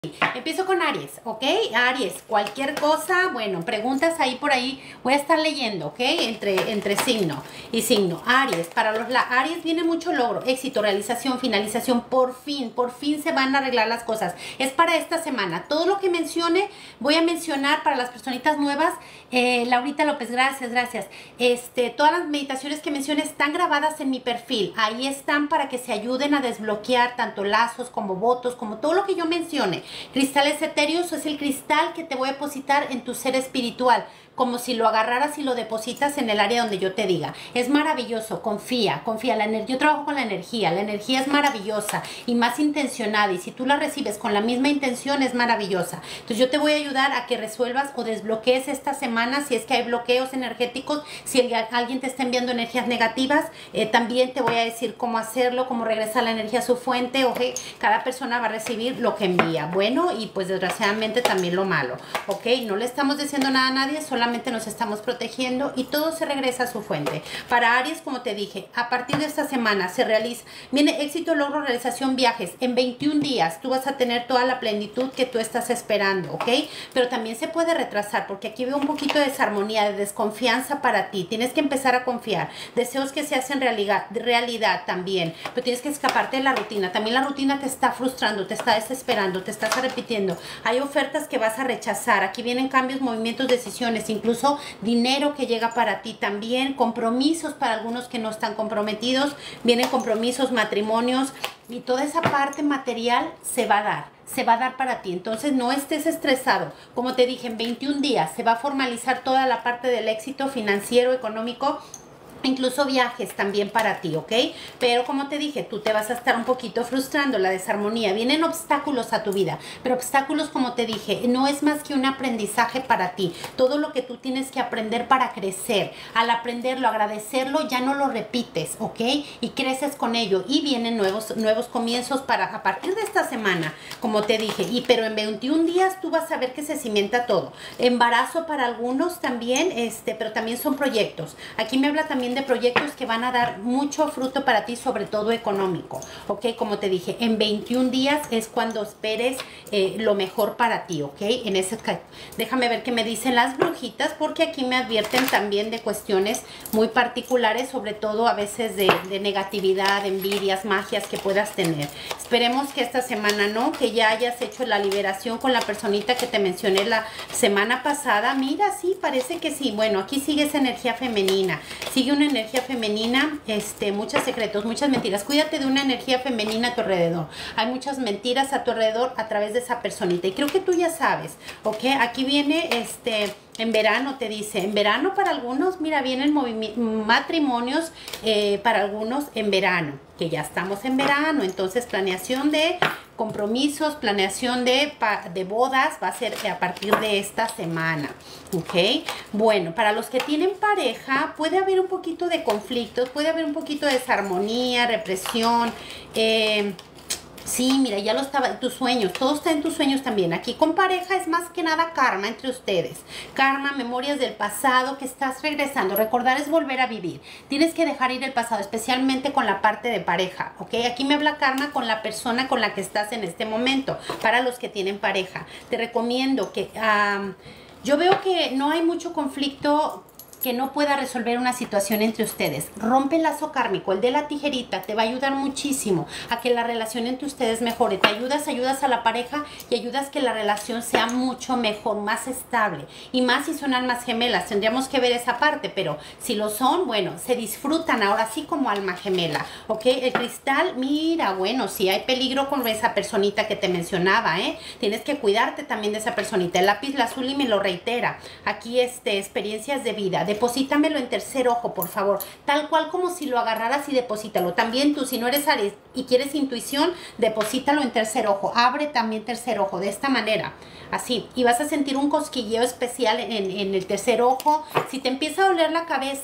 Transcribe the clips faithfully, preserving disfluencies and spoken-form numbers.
Empiezo con Aries, ¿ok? Aries, cualquier cosa, bueno, preguntas ahí por ahí, voy a estar leyendo, ¿ok? Entre, entre signo y signo. Aries, para los la Aries viene mucho logro, éxito, realización, finalización, por fin, por fin se van a arreglar las cosas. Es para esta semana. Todo lo que mencione, voy a mencionar para las personitas nuevas. Eh, Laurita López, gracias, gracias. Este, todas las meditaciones que mencioné están grabadas en mi perfil. Ahí están para que se ayuden a desbloquear tanto lazos como votos, como todo lo que yo mencione. Cristales etéreos es el cristal que te voy a depositar en tu ser espiritual, como si lo agarraras y lo depositas en el área donde yo te diga. Es maravilloso, confía, confía. La energía, yo trabajo con la energía, la energía es maravillosa y más intencionada, y si tú la recibes con la misma intención es maravillosa. Entonces yo te voy a ayudar a que resuelvas o desbloquees esta semana si es que hay bloqueos energéticos, si el, alguien te está enviando energías negativas, eh, también te voy a decir cómo hacerlo, cómo regresar la energía a su fuente. Ok, cada persona va a recibir lo que envía, bueno y pues desgraciadamente también lo malo. Ok, no le estamos diciendo nada a nadie, solamente nos estamos protegiendo y todo se regresa a su fuente. Para Aries, como te dije, a partir de esta semana se realiza, viene éxito, logro, realización, viajes. En veintiún días tú vas a tener toda la plenitud que tú estás esperando, ¿ok? Pero también se puede retrasar porque aquí veo un poquito de desarmonía, de desconfianza para ti. Tienes que empezar a confiar. Deseos que se hacen realidad, realidad también, pero tienes que escaparte de la rutina. También la rutina te está frustrando, te está desesperando, te estás repitiendo. Hay ofertas que vas a rechazar. Aquí vienen cambios, movimientos, decisiones, incluso dinero que llega para ti también, compromisos para algunos que no están comprometidos, vienen compromisos, matrimonios, y toda esa parte material se va a dar, se va a dar para ti. Entonces no estés estresado. Como te dije, en veintiún días se va a formalizar toda la parte del éxito financiero, económico, incluso viajes también para ti, ¿ok? Pero como te dije, tú te vas a estar un poquito frustrando, la desarmonía. Vienen obstáculos a tu vida, pero obstáculos, como te dije, no es más que un aprendizaje para ti. Todo lo que tú tienes que aprender para crecer. Al aprenderlo, agradecerlo, ya no lo repites, ¿ok? Y creces con ello. Y vienen nuevos, nuevos comienzos para a partir de esta semana, como te dije. Y pero en veintiún días tú vas a ver que se cimienta todo. Embarazo para algunos también, este, pero también son proyectos. Aquí me habla también de proyectos que van a dar mucho fruto para ti, sobre todo económico, ok, como te dije, en veintiún días es cuando esperes eh, lo mejor para ti, ok, en ese caso, déjame ver qué me dicen las brujitas, porque aquí me advierten también de cuestiones muy particulares, sobre todo a veces de, de negatividad, envidias, magias que puedas tener. Esperemos que esta semana no, que ya hayas hecho la liberación con la personita que te mencioné la semana pasada. Mira, sí, parece que sí. Bueno, aquí sigue esa energía femenina, sigue una energía femenina, este, muchos secretos, muchas mentiras. Cuídate de una energía femenina a tu alrededor. Hay muchas mentiras a tu alrededor a través de esa personita. Y creo que tú ya sabes, ¿ok? Aquí viene, este, en verano te dice, en verano para algunos, mira, vienen matrimonios eh, para algunos en verano, que ya estamos en verano. Entonces, planeación de compromisos, planeación de, de bodas va a ser a partir de esta semana, ¿ok? Bueno, para los que tienen pareja puede haber un poquito de conflictos, puede haber un poquito de desarmonía, represión, eh, sí, mira, ya lo estaba, tus sueños, todo está en tus sueños también. Aquí con pareja es más que nada karma entre ustedes. Karma, memorias del pasado que estás regresando. Recordar es volver a vivir. Tienes que dejar ir el pasado, especialmente con la parte de pareja, ¿ok? Aquí me habla karma con la persona con la que estás en este momento, para los que tienen pareja. Te recomiendo que, um, yo veo que no hay mucho conflicto que no pueda resolver una situación entre ustedes. Rompe el lazo kármico, el de la tijerita, te va a ayudar muchísimo a que la relación entre ustedes mejore. Te ayudas, ayudas a la pareja y ayudas que la relación sea mucho mejor, más estable. Y más si son almas gemelas, tendríamos que ver esa parte, pero si lo son, bueno, se disfrutan ahora sí como alma gemela, ¿ok? El cristal, mira, bueno, si hay peligro con esa personita que te mencionaba, ¿eh? Tienes que cuidarte también de esa personita. El lápiz azul y me lo reitera. Aquí, este, experiencias de vida. Deposítamelo en tercer ojo, por favor. Tal cual como si lo agarraras y deposítalo. También tú, si no eres Aries y quieres intuición, deposítalo en tercer ojo. Abre también tercer ojo, de esta manera. Así. Y vas a sentir un cosquilleo especial en, en el tercer ojo. Si te empieza a doler la cabeza,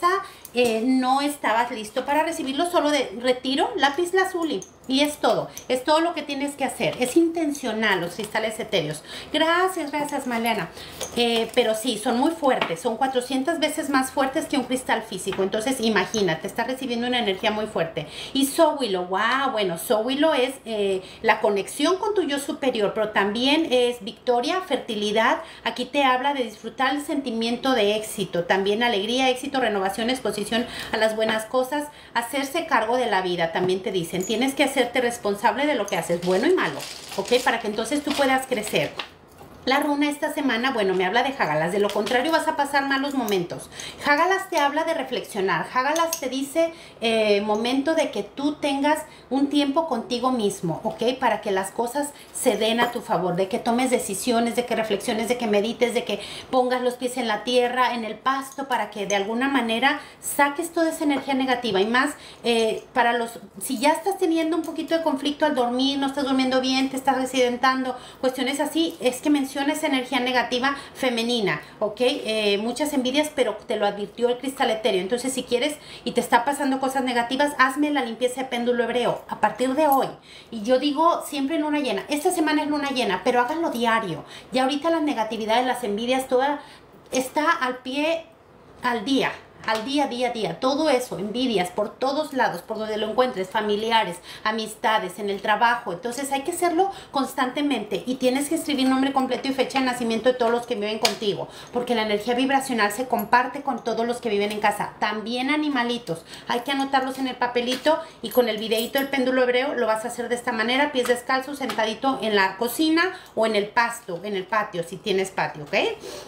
eh, no estabas listo para recibirlo, solo de retiro, lápiz lazuli. Y es todo, es todo lo que tienes que hacer. Es intencional los cristales etéreos. Gracias, gracias, Malena. Eh, pero sí, son muy fuertes, son cuatrocientas veces más fuertes que un cristal físico. Entonces, imagínate, estás recibiendo una energía muy fuerte. Y Sowilo, wow, bueno, Sowilo es eh, la conexión con tu yo superior, pero también es victoria, fertilidad. Aquí te habla de disfrutar el sentimiento de éxito, también alegría, éxito, renovación, exposición a las buenas cosas, hacerse cargo de la vida. También te dicen, tienes que hacer hacerte responsable de lo que haces, bueno y malo, ¿ok? Para que entonces tú puedas crecer. La runa esta semana, bueno, me habla de Jágalas, de lo contrario vas a pasar malos momentos. Jágalas te habla de reflexionar, Jágalas te dice eh, momento de que tú tengas un tiempo contigo mismo, ¿ok? Para que las cosas se den a tu favor, de que tomes decisiones, de que reflexiones, de que medites, de que pongas los pies en la tierra, en el pasto, para que de alguna manera saques toda esa energía negativa. Y más, eh, para los, si ya estás teniendo un poquito de conflicto al dormir, no estás durmiendo bien, te estás residentando, cuestiones así, es que mencionas esa energía negativa femenina, ¿ok? Eh, muchas envidias, pero te lo advirtió el cristal etéreo. Entonces, si quieres y te está pasando cosas negativas, hazme la limpieza de péndulo hebreo a partir de hoy. Y yo digo siempre en luna llena. Esta semana es luna llena, pero háganlo diario. Ya ahorita las negatividades, las envidias, toda está al pie al día. Al día, día, día, todo eso, envidias por todos lados, por donde lo encuentres, familiares, amistades, en el trabajo. Entonces hay que hacerlo constantemente y tienes que escribir nombre completo y fecha de nacimiento de todos los que viven contigo, porque la energía vibracional se comparte con todos los que viven en casa. También animalitos, hay que anotarlos en el papelito y con el videito del péndulo hebreo lo vas a hacer de esta manera, pies descalzos, sentadito en la cocina o en el pasto, en el patio, si tienes patio, ¿ok?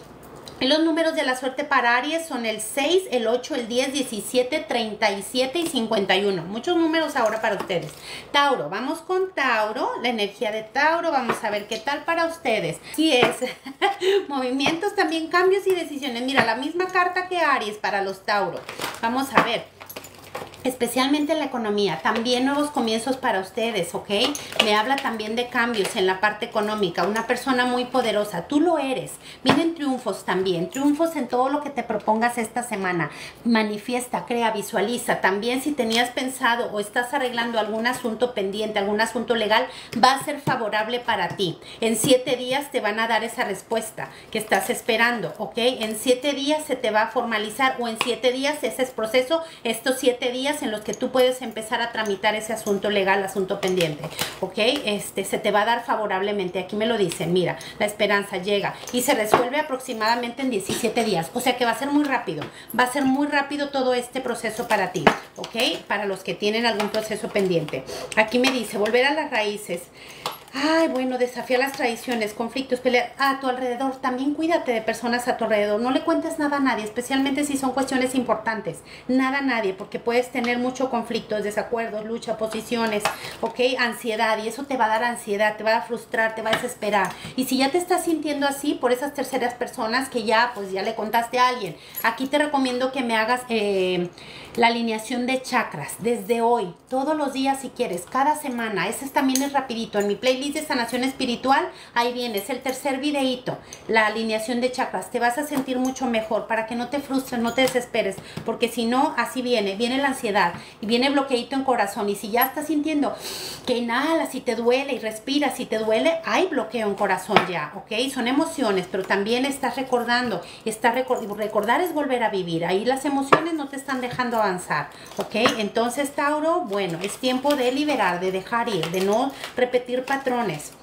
Los números de la suerte para Aries son el seis, el ocho, el diez, diecisiete, treinta y siete y cincuenta y uno. Muchos números ahora para ustedes. Tauro, vamos con Tauro, la energía de Tauro, vamos a ver qué tal para ustedes. Sí es, movimientos también, cambios y decisiones. Mira, la misma carta que Aries para los Tauro. Vamos a ver. Especialmente en la economía, también nuevos comienzos para ustedes, ¿ok? Me habla también de cambios en la parte económica, una persona muy poderosa, tú lo eres. Vienen triunfos también, triunfos en todo lo que te propongas esta semana. Manifiesta, crea, visualiza. También si tenías pensado o estás arreglando algún asunto pendiente, algún asunto legal, va a ser favorable para ti. En siete días te van a dar esa respuesta que estás esperando, ¿ok? En siete días se te va a formalizar o en siete días ese es proceso, estos siete días en los que tú puedes empezar a tramitar ese asunto legal, asunto pendiente, ¿ok? Este, se te va a dar favorablemente. Aquí me lo dicen, mira, la esperanza llega y se resuelve aproximadamente en diecisiete días, o sea que va a ser muy rápido, va a ser muy rápido todo este proceso para ti, ¿ok? Para los que tienen algún proceso pendiente. Aquí me dice, volver a las raíces. Ay, bueno, desafiar las tradiciones, conflictos, pelear a tu alrededor. También cuídate de personas a tu alrededor. No le cuentes nada a nadie, especialmente si son cuestiones importantes. Nada a nadie, porque puedes tener mucho conflictos, desacuerdos, lucha, posiciones, ¿ok? Ansiedad, y eso te va a dar ansiedad, te va a frustrar, te va a desesperar. Y si ya te estás sintiendo así por esas terceras personas que ya, pues ya le contaste a alguien, aquí te recomiendo que me hagas eh, la alineación de chakras desde hoy, todos los días si quieres, cada semana. Ese también es rapidito, en mi playlist de sanación espiritual, ahí viene, es el tercer videíto, la alineación de chakras. Te vas a sentir mucho mejor para que no te frustres, no te desesperes, porque si no, así viene, viene la ansiedad y viene bloqueito en corazón. Y si ya estás sintiendo que inhalas y te duele y respiras y te duele, hay bloqueo en corazón ya, ¿ok? Son emociones, pero también estás recordando, está recor recordar es volver a vivir, ahí las emociones no te están dejando avanzar, ¿ok? Entonces, Tauro, bueno, es tiempo de liberar, de dejar ir, de no repetir patrones.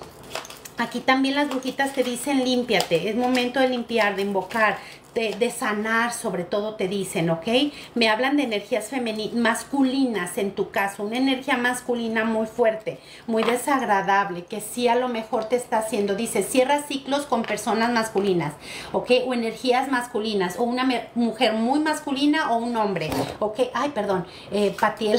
Aquí también las brujitas te dicen límpiate, es momento de limpiar, de invocar, de, de sanar, sobre todo te dicen, ¿ok? Me hablan de energías femeninas, masculinas en tu caso, una energía masculina muy fuerte, muy desagradable, que sí a lo mejor te está haciendo, dice, cierra ciclos con personas masculinas, ¿ok? O energías masculinas, o una mujer muy masculina o un hombre, ¿ok? Ay, perdón, eh, Patiel,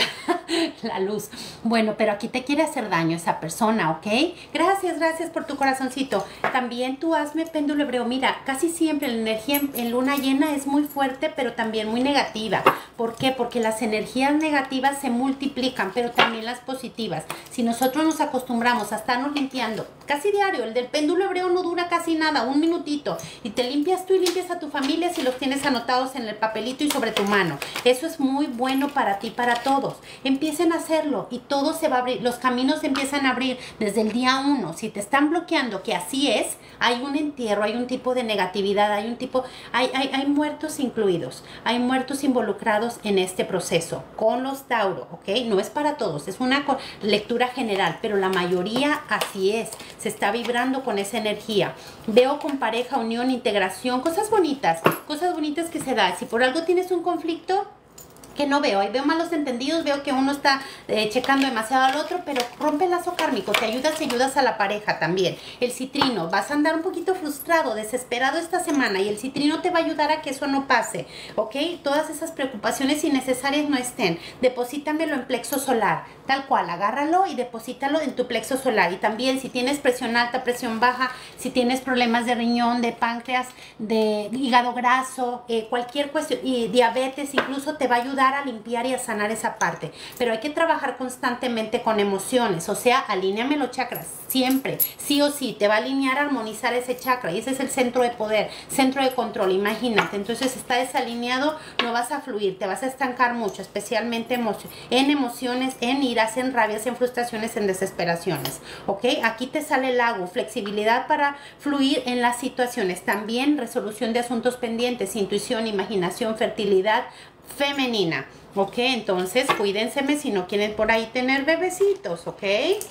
La luz. Bueno, pero aquí te quiere hacer daño esa persona, ¿ok? Gracias, gracias por tu corazoncito. También tú hazme péndulo hebreo. Mira, casi siempre la energía en, en luna llena es muy fuerte, pero también muy negativa. ¿Por qué? Porque las energías negativas se multiplican, pero también las positivas. Si nosotros nos acostumbramos a estarnos limpiando casi diario, el del péndulo hebreo no dura casi nada, un minutito, y te limpias tú y limpias a tu familia si los tienes anotados en el papelito y sobre tu mano. Eso es muy bueno para ti, para todos. Empiecen a hacerlo y todo se va a abrir, los caminos se empiezan a abrir desde el día uno. Si te están bloqueando, que así es, hay un entierro, hay un tipo de negatividad, hay un tipo, hay, hay, hay muertos incluidos, hay muertos involucrados en este proceso, con los Tauro, ¿ok? No es para todos, es una lectura general, pero la mayoría así es, se está vibrando con esa energía. Veo con pareja, unión, integración, cosas bonitas, cosas bonitas que se dan. Si por algo tienes un conflicto, que no veo, ahí veo malos entendidos, veo que uno está eh, checando demasiado al otro, pero rompe el lazo kármico, te ayudas y ayudas a la pareja también. El citrino, vas a andar un poquito frustrado, desesperado esta semana y el citrino te va a ayudar a que eso no pase, ¿ok? Todas esas preocupaciones innecesarias no estén. Deposítamelo en plexo solar, tal cual, agárralo y deposítalo en tu plexo solar. Y también si tienes presión alta, presión baja, si tienes problemas de riñón, de páncreas, de hígado graso, eh, cualquier cuestión, y diabetes incluso, te va a ayudar a limpiar y a sanar esa parte, pero hay que trabajar constantemente con emociones, o sea, alíneame los chakras, siempre, sí o sí, te va a alinear, a armonizar ese chakra, y ese es el centro de poder, centro de control, imagínate. Entonces está desalineado, no vas a fluir, te vas a estancar mucho, especialmente emo en emociones, en iras, en rabias, en frustraciones, en desesperaciones, ¿ok? Aquí te sale el lago, flexibilidad para fluir en las situaciones, también resolución de asuntos pendientes, intuición, imaginación, fertilidad femenina, ¿ok? Entonces cuídense si no quieren por ahí tener bebecitos, ¿ok?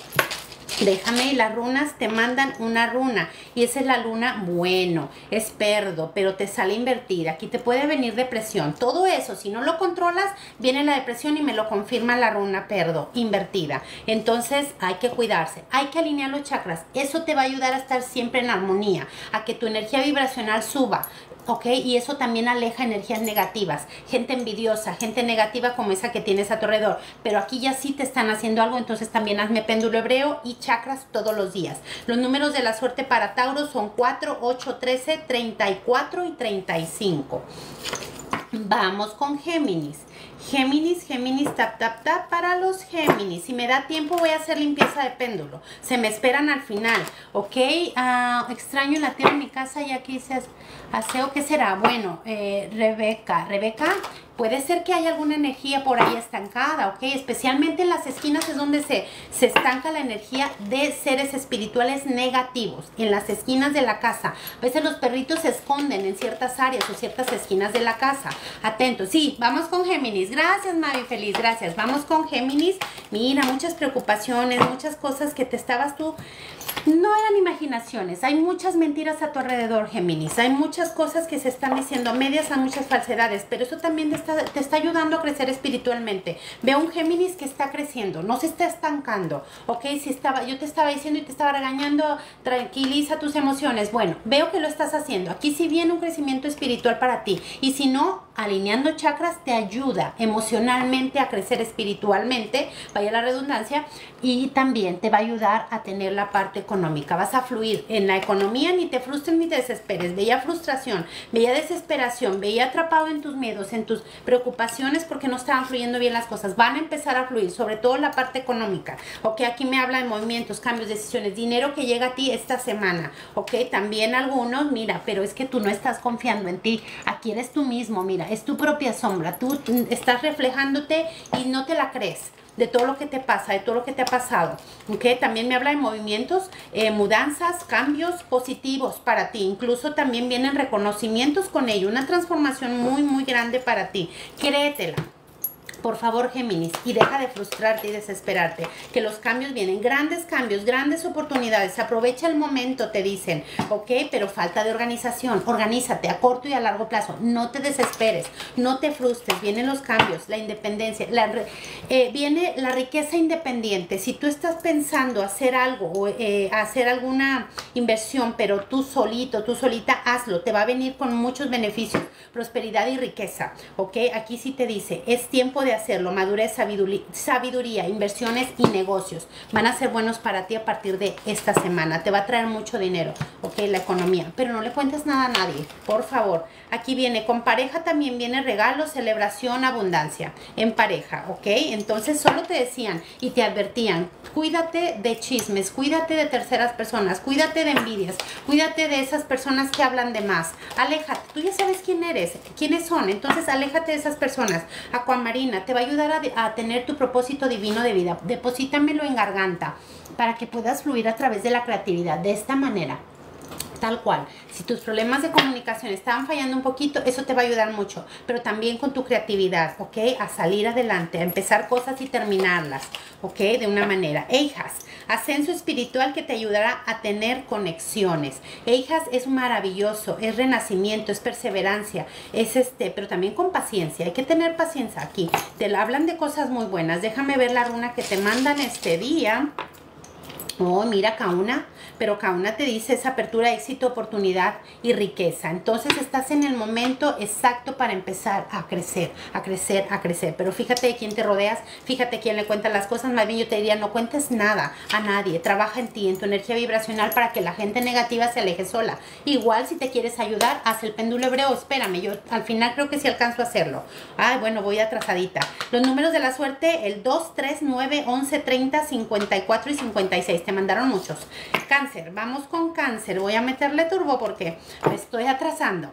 Déjame, y las runas te mandan una runa y esa es la luna, bueno, es perdo, pero te sale invertida. Aquí te puede venir depresión. Todo eso, si no lo controlas, viene la depresión y me lo confirma la runa perdo, invertida. Entonces hay que cuidarse, hay que alinear los chakras. Eso te va a ayudar a estar siempre en armonía, a que tu energía vibracional suba. ¿Ok? Y eso también aleja energías negativas, gente envidiosa, gente negativa como esa que tienes a tu alrededor. Pero aquí ya sí te están haciendo algo, entonces también hazme péndulo hebreo y chakras todos los días. Los números de la suerte para Tauro son cuatro, ocho, trece, treinta y cuatro y treinta y cinco. Vamos con Géminis. Géminis, Géminis, tap, tap, tap para los Géminis. Si me da tiempo voy a hacer limpieza de péndulo. Se me esperan al final, ¿ok? Uh, extraño la tierra en mi casa ya que hice aseo. ¿Qué será? Bueno, eh, Rebeca, Rebeca, puede ser que haya alguna energía por ahí estancada, ¿ok? Especialmente en las esquinas es donde se, se estanca la energía de seres espirituales negativos. En las esquinas de la casa. A veces los perritos se esconden en ciertas áreas o ciertas esquinas de la casa. Atentos. Sí, vamos con Géminis. Gracias, Mavi Feliz, gracias. Vamos con Géminis. Mira, muchas preocupaciones, muchas cosas que te estabas tú... No eran imaginaciones, hay muchas mentiras a tu alrededor, Géminis. Hay muchas cosas que se están diciendo a medias, hay muchas falsedades, pero eso también te está, te está ayudando a crecer espiritualmente. Veo un Géminis que está creciendo, no se está estancando, ¿ok? Si estaba, yo te estaba diciendo y te estaba regañando, tranquiliza tus emociones. Bueno, veo que lo estás haciendo. Aquí sí viene un crecimiento espiritual para ti. Y si no, alineando chakras te ayuda emocionalmente a crecer espiritualmente, vaya la redundancia, y también te va a ayudar a tener la parte económica. Vas a fluir en la economía, ni te frustres ni te desesperes. Veía frustración, veía desesperación, veía atrapado en tus miedos, en tus preocupaciones porque no estaban fluyendo bien las cosas. Van a empezar a fluir, sobre todo la parte económica. Ok, aquí me habla de movimientos, cambios, decisiones, dinero que llega a ti esta semana. Ok, también algunos, mira, pero es que tú no estás confiando en ti. Aquí eres tú mismo, mira, es tu propia sombra. Tú estás reflejándote y no te la crees de todo lo que te pasa, de todo lo que te ha pasado, ¿ok? También me habla de movimientos, eh, mudanzas, cambios positivos para ti, incluso también vienen reconocimientos con ello, una transformación muy, muy grande para ti, créetela. Por favor, Géminis, y deja de frustrarte y desesperarte, que los cambios vienen, grandes cambios, grandes oportunidades, aprovecha el momento, te dicen, ok, pero falta de organización, organízate a corto y a largo plazo, no te desesperes, no te frustres, vienen los cambios, la independencia, la, eh, viene la riqueza independiente. Si tú estás pensando hacer algo o eh, hacer alguna inversión, pero tú solito, tú solita, hazlo, te va a venir con muchos beneficios, prosperidad y riqueza, ok, aquí sí te dice, es tiempo de hacerlo. Madurez, sabiduría, sabiduría, inversiones y negocios van a ser buenos para ti a partir de esta semana. Te va a traer mucho dinero, ok, la economía. Pero no le cuentes nada a nadie, por favor. Aquí viene, con pareja también viene regalo, celebración, abundancia. En pareja, ok. Entonces solo te decían y te advertían, cuídate de chismes, cuídate de terceras personas, cuídate de envidias, cuídate de esas personas que hablan de más. Aléjate, tú ya sabes quién eres, quiénes son, entonces aléjate de esas personas. Acuamarina, te va a ayudar a, a tener tu propósito divino de vida. Deposítamelo en garganta para que puedas fluir a través de la creatividad de esta manera. Tal cual, si tus problemas de comunicación estaban fallando un poquito, eso te va a ayudar mucho, pero también con tu creatividad, ¿ok? A salir adelante, a empezar cosas y terminarlas, ¿ok? De una manera. Eijas, ascenso espiritual que te ayudará a tener conexiones. Eijas es maravilloso, es renacimiento, es perseverancia, es este, pero también con paciencia, hay que tener paciencia aquí. Te hablan de cosas muy buenas, déjame ver la runa que te mandan este día. Oh, mira, Kauna, pero Kauna te dice es apertura, éxito, oportunidad y riqueza. Entonces estás en el momento exacto para empezar a crecer, a crecer, a crecer. Pero fíjate de quién te rodeas, fíjate quién le cuenta las cosas. Más bien yo te diría, no cuentes nada a nadie. Trabaja en ti, en tu energía vibracional para que la gente negativa se aleje sola. Igual si te quieres ayudar, haz el péndulo hebreo. Espérame, yo al final creo que sí alcanzo a hacerlo. Ay, bueno, voy atrasadita. Los números de la suerte, el dos, tres, nueve, once, treinta, cincuenta y cuatro y cincuenta y seis. Te mandaron muchos. Cáncer, vamos con cáncer. Voy a meterle turbo porque me estoy atrasando.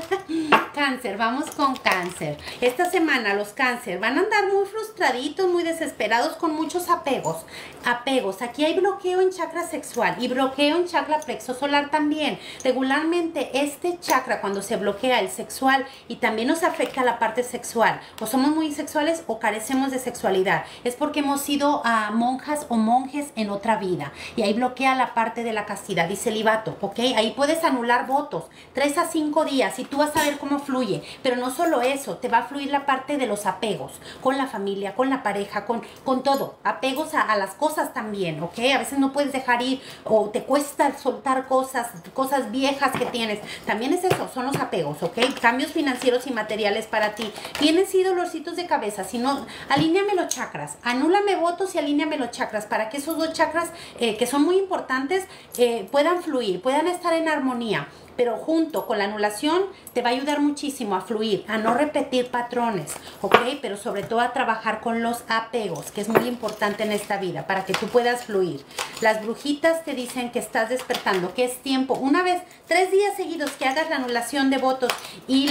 Cáncer, vamos con cáncer. Esta semana los cáncer van a andar muy frustraditos, muy desesperados, con muchos apegos. Apegos. Aquí hay bloqueo en chakra sexual y bloqueo en chakra plexo solar también. Regularmente este chakra, cuando se bloquea el sexual, y también nos afecta la parte sexual, o somos muy sexuales o carecemos de sexualidad, es porque hemos sido uh, monjas o monjes en otra vida. Y ahí bloquea la parte de la castidad y celibato, ¿ok? Ahí puedes anular votos, tres a cinco días y tú vas a ver cómo fluye. Pero no solo eso, te va a fluir la parte de los apegos, con la familia, con la pareja, con, con todo. Apegos a, a las cosas también, ¿ok? A veces no puedes dejar ir o te cuesta soltar cosas, cosas viejas que tienes. También es eso, son los apegos, ¿ok? Cambios financieros y materiales para ti. Vienen sí dolorcitos de cabeza, si no, alíneame los chakras, anúlame votos y alíneame los chakras para que esos dos chakras Eh, que son muy importantes, eh, puedan fluir, puedan estar en armonía. Pero junto con la anulación te va a ayudar muchísimo a fluir, a no repetir patrones, ¿ok? Pero sobre todo a trabajar con los apegos, que es muy importante en esta vida, para que tú puedas fluir. Las brujitas te dicen que estás despertando, que es tiempo. Una vez, tres días seguidos que hagas la anulación de votos y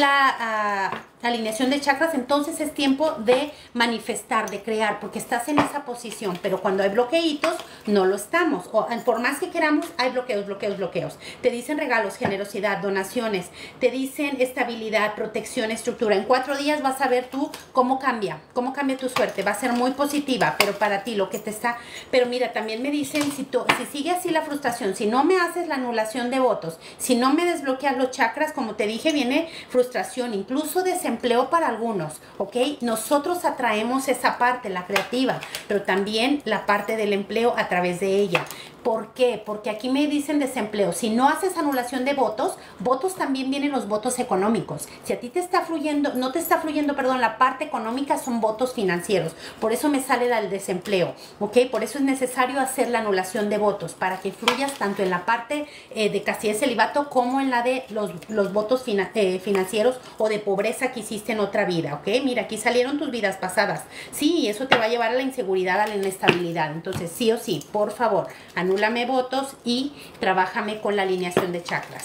la uh, alineación de chakras, entonces es tiempo de manifestar, de crear, porque estás en esa posición. Pero cuando hay bloqueitos, no lo estamos. O, por más que queramos, hay bloqueos, bloqueos, bloqueos. Te dicen regalos, generosidad, donaciones, te dicen estabilidad, protección, estructura. En cuatro días vas a ver tú cómo cambia, cómo cambia tu suerte. Va a ser muy positiva, pero para ti lo que te está... Pero mira, también me dicen, si, tú, si sigue así la frustración, si no me haces la anulación de votos, si no me desbloqueas los chakras, como te dije, viene frustración, incluso desempleo para algunos, ¿ok? Nosotros atraemos esa parte, la creativa, pero también la parte del empleo a través de ella. ¿Por qué? Porque aquí me dicen desempleo. Si no haces anulación de votos, votos también vienen los votos económicos. Si a ti te está fluyendo, no te está fluyendo, perdón, la parte económica, son votos financieros. Por eso me sale el desempleo, ¿ok? Por eso es necesario hacer la anulación de votos, para que fluyas tanto en la parte eh, de castidad y celibato como en la de los, los votos fina, eh, financieros o de pobreza que hiciste en otra vida, ¿ok? Mira, aquí salieron tus vidas pasadas. Sí, y eso te va a llevar a la inseguridad, a la inestabilidad. Entonces, sí o sí, por favor, anúlame votos y trabájame con la alineación de chakras.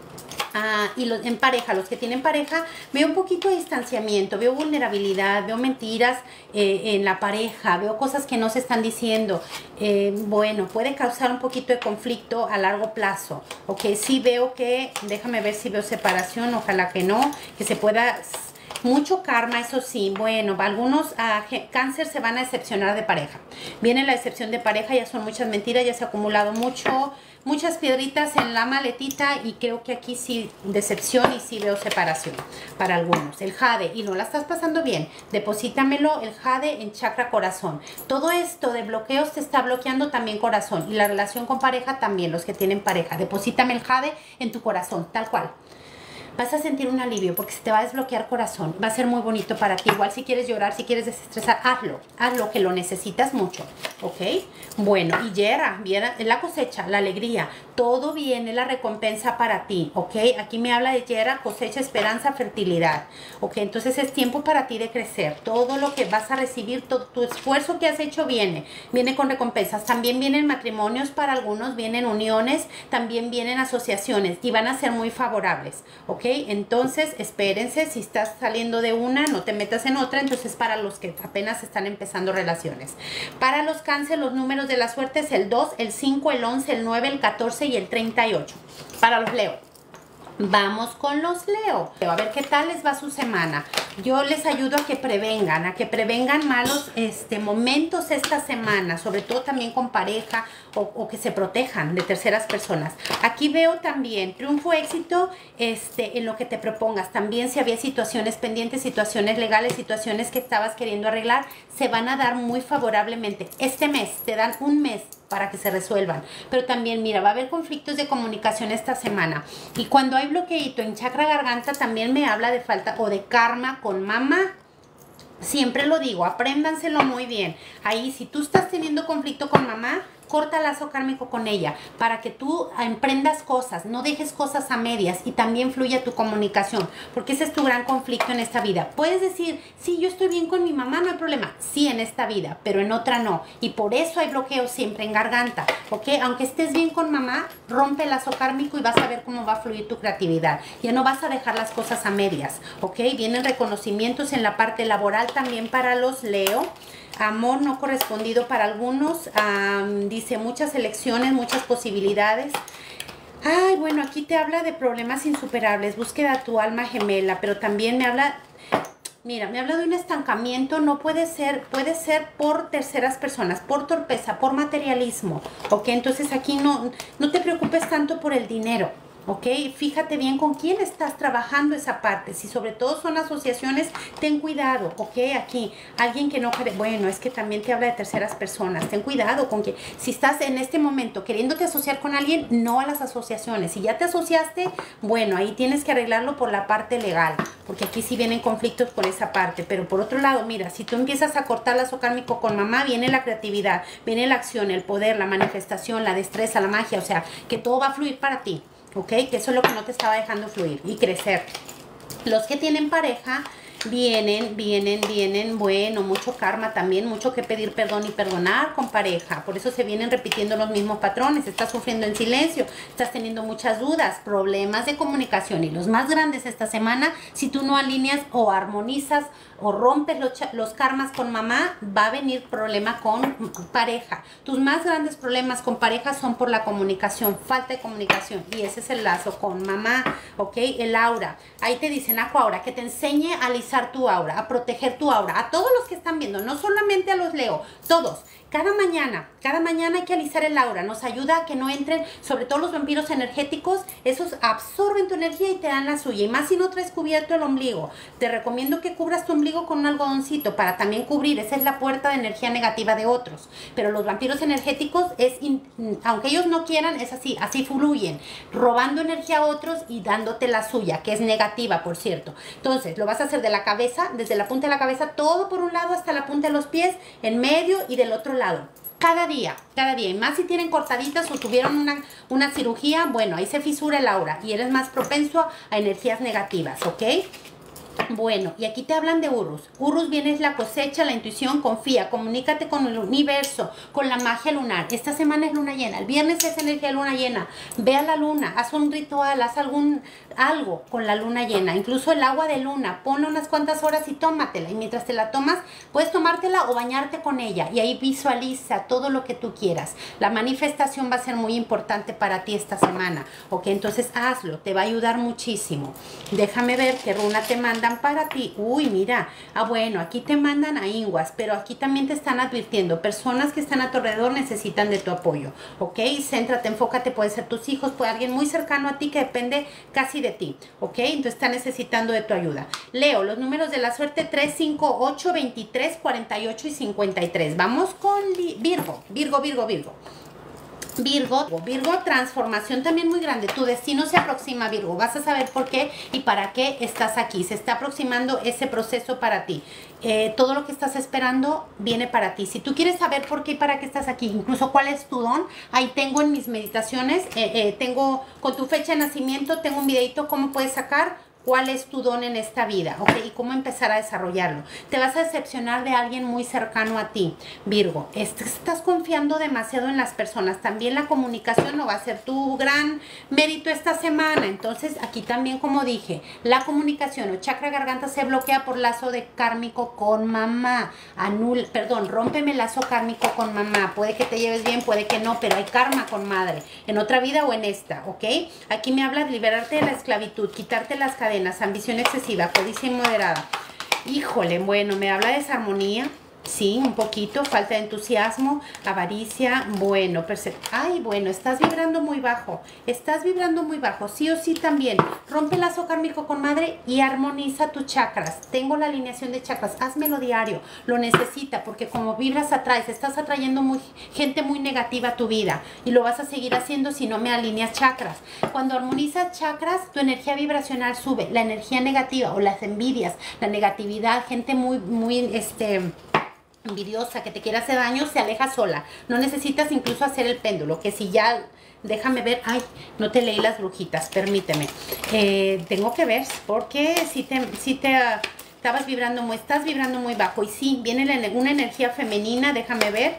Ah, y los, en pareja, los que tienen pareja, veo un poquito de distanciamiento, veo vulnerabilidad, veo mentiras eh, en la pareja, veo cosas que no se están diciendo. Eh, bueno, puede causar un poquito de conflicto a largo plazo. Ok, sí veo que, déjame ver si veo separación, ojalá que no, que se pueda... Mucho karma, eso sí. Bueno, algunos uh, cáncer se van a decepcionar de pareja. Viene la decepción de pareja, ya son muchas mentiras, ya se ha acumulado mucho, muchas piedritas en la maletita y creo que aquí sí decepción y sí veo separación para algunos. El jade, y no la estás pasando bien, deposítamelo el jade en chakra corazón. Todo esto de bloqueos te está bloqueando también corazón, y la relación con pareja también, los que tienen pareja. Deposítame el jade en tu corazón, tal cual. vas a sentir un alivio porque se te va a desbloquear corazón. Va a ser muy bonito para ti. Igual si quieres llorar, si quieres desestresar, hazlo. Hazlo, que lo necesitas mucho, ¿ok? Bueno, y Yera, viene la cosecha, la alegría. Todo viene, la recompensa para ti, ¿ok? Aquí me habla de Yera, cosecha, esperanza, fertilidad, ¿ok? Entonces es tiempo para ti de crecer. Todo lo que vas a recibir, todo tu esfuerzo que has hecho viene. Viene con recompensas. También vienen matrimonios para algunos, vienen uniones, también vienen asociaciones y van a ser muy favorables, ¿ok? Entonces espérense, si estás saliendo de una, no te metas en otra. Entonces para los que apenas están empezando relaciones. Para los cáncer, los números de la suerte es el dos, el cinco, el once, el nueve, el catorce y el treinta y ocho. Para los Leo. Vamos con los Leo. A ver qué tal les va su semana. Yo les ayudo a que prevengan, a que prevengan malos este, momentos esta semana, sobre todo también con pareja o, o que se protejan de terceras personas. Aquí veo también triunfo, éxito este, en lo que te propongas. También si había situaciones pendientes, situaciones legales, situaciones que estabas queriendo arreglar, se van a dar muy favorablemente. Este mes, te dan un mes para que se resuelvan. Pero también, mira, va a haber conflictos de comunicación esta semana. Y cuando hay bloqueito en chakra garganta, también me habla de falta o de karma con mamá. Siempre lo digo, apréndanselo muy bien. Ahí, si tú estás teniendo conflicto con mamá, corta lazo kármico con ella para que tú emprendas cosas, no dejes cosas a medias y también fluya tu comunicación, porque ese es tu gran conflicto en esta vida. Puedes decir, sí, yo estoy bien con mi mamá, no hay problema, sí, en esta vida, pero en otra no, y por eso hay bloqueos siempre en garganta, ¿ok? Aunque estés bien con mamá, rompe el lazo kármico y vas a ver cómo va a fluir tu creatividad. Ya no vas a dejar las cosas a medias, ¿ok? Vienen reconocimientos en la parte laboral también para los Leo. Amor no correspondido para algunos, um, dice muchas elecciones, muchas posibilidades. Ay, bueno, aquí te habla de problemas insuperables, búsqueda de tu alma gemela, pero también me habla, mira, me habla de un estancamiento. No puede ser, puede ser por terceras personas, por torpeza, por materialismo, ¿ok? Entonces aquí no, no te preocupes tanto por el dinero, ¿ok? Fíjate bien con quién estás trabajando esa parte. Si sobre todo son asociaciones, ten cuidado, ¿ok? Aquí, alguien que no cree, bueno, es que también te habla de terceras personas. Ten cuidado con que, si estás en este momento queriéndote asociar con alguien, no a las asociaciones. Si ya te asociaste, bueno, ahí tienes que arreglarlo por la parte legal, porque aquí sí vienen conflictos por esa parte. Pero por otro lado, mira, si tú empiezas a cortar lazo kármico con mamá, viene la creatividad, viene la acción, el poder, la manifestación, la destreza, la magia, o sea, que todo va a fluir para ti. ¿Ok? Que eso es lo que no te estaba dejando fluir y crecer. Los que tienen pareja, vienen, vienen, vienen, bueno, mucho karma también, mucho que pedir perdón y perdonar con pareja. Por eso se vienen repitiendo los mismos patrones. Estás sufriendo en silencio, estás teniendo muchas dudas, problemas de comunicación. Y los más grandes esta semana, si tú no alineas o armonizas o rompes los, los karmas con mamá, va a venir problema con pareja. Tus más grandes problemas con pareja son por la comunicación, falta de comunicación. Y ese es el lazo con mamá, ¿ok? El aura. Ahí te dicen, Acuaura, que te enseñe a alisar tu aura, a proteger tu aura. A todos los que están viendo, no solamente a los Leo, todos. Cada mañana, cada mañana hay que alisar el aura. Nos ayuda a que no entren, sobre todo los vampiros energéticos. Esos absorben tu energía y te dan la suya. Y más si no traes cubierto el ombligo. Te recomiendo que cubras tu ombligo con un algodoncito para también cubrir. Esa es la puerta de energía negativa de otros. Pero los vampiros energéticos, es in, aunque ellos no quieran, es así. Así fluyen. Robando energía a otros y dándote la suya, que es negativa, por cierto. Entonces, lo vas a hacer de la cabeza, desde la punta de la cabeza, todo por un lado hasta la punta de los pies, en medio y del otro lado. Cada día, cada día. Y más si tienen cortaditas o tuvieron una, una cirugía, bueno, ahí se fisura el aura y eres más propenso a energías negativas, ¿ok? Bueno, y aquí te hablan de Urus. Urus viene es la cosecha, la intuición, confía, comunícate con el universo, con la magia lunar. Esta semana es luna llena, el viernes es energía de luna llena. Ve a la luna, haz un ritual, haz algún algo con la luna llena. Incluso el agua de luna, ponla unas cuantas horas y tómatela. Y mientras te la tomas, puedes tomártela o bañarte con ella. Y ahí visualiza todo lo que tú quieras. La manifestación va a ser muy importante para ti esta semana, ¿ok? Entonces hazlo, te va a ayudar muchísimo. Déjame ver qué runa te manda para ti. Uy, mira, ah bueno, aquí te mandan a Inguas, pero aquí también te están advirtiendo, personas que están a tu alrededor necesitan de tu apoyo, ¿ok? Céntrate, enfócate, puede ser tus hijos, puede alguien muy cercano a ti que depende casi de ti, ¿ok? Entonces está necesitando de tu ayuda. Leo, los números de la suerte tres, cinco, ocho, veintitrés, cuarenta y ocho y cincuenta y tres. Vamos con Virgo, Virgo, Virgo, Virgo. Virgo, Virgo, transformación también muy grande. Tu destino se aproxima, Virgo. Vas a saber por qué y para qué estás aquí. Se está aproximando ese proceso para ti. Eh, todo lo que estás esperando viene para ti. Si tú quieres saber por qué y para qué estás aquí, incluso cuál es tu don, ahí tengo en mis meditaciones, eh, eh, tengo con tu fecha de nacimiento, tengo un videito cómo puedes sacar cuál es tu don en esta vida, ¿ok? Y cómo empezar a desarrollarlo. Te vas a decepcionar de alguien muy cercano a ti, Virgo. Estás confiando demasiado en las personas. También la comunicación no va a ser tu gran mérito esta semana. Entonces, aquí también, como dije, la comunicación o chakra garganta se bloquea por lazo de kármico con mamá. Anul, perdón, rómpeme el lazo kármico con mamá. Puede que te lleves bien, puede que no, pero hay karma con madre. En otra vida o en esta, ¿ok? Aquí me habla de liberarte de la esclavitud, quitarte las cadenas, ambición excesiva, codicia inmoderada. Híjole, bueno, me habla de desarmonía. Sí, un poquito, falta de entusiasmo, avaricia, bueno, ay, bueno, estás vibrando muy bajo, estás vibrando muy bajo, sí o sí también. Rompe el lazo kármico con madre y armoniza tus chakras. Tengo la alineación de chakras, házmelo diario, lo necesita, porque como vibras atraes, estás atrayendo muy, gente muy negativa a tu vida y lo vas a seguir haciendo si no me alineas chakras. Cuando armonizas chakras, tu energía vibracional sube, la energía negativa o las envidias, la negatividad, gente muy, muy, este... envidiosa, que te quiera hacer daño, se aleja sola. No necesitas incluso hacer el péndulo, que si ya, déjame ver, ay, no te leí las brujitas, permíteme. Eh, tengo que ver, porque si te, si te uh, estabas vibrando muy, estás vibrando muy bajo, y sí, viene la, una energía femenina, déjame ver.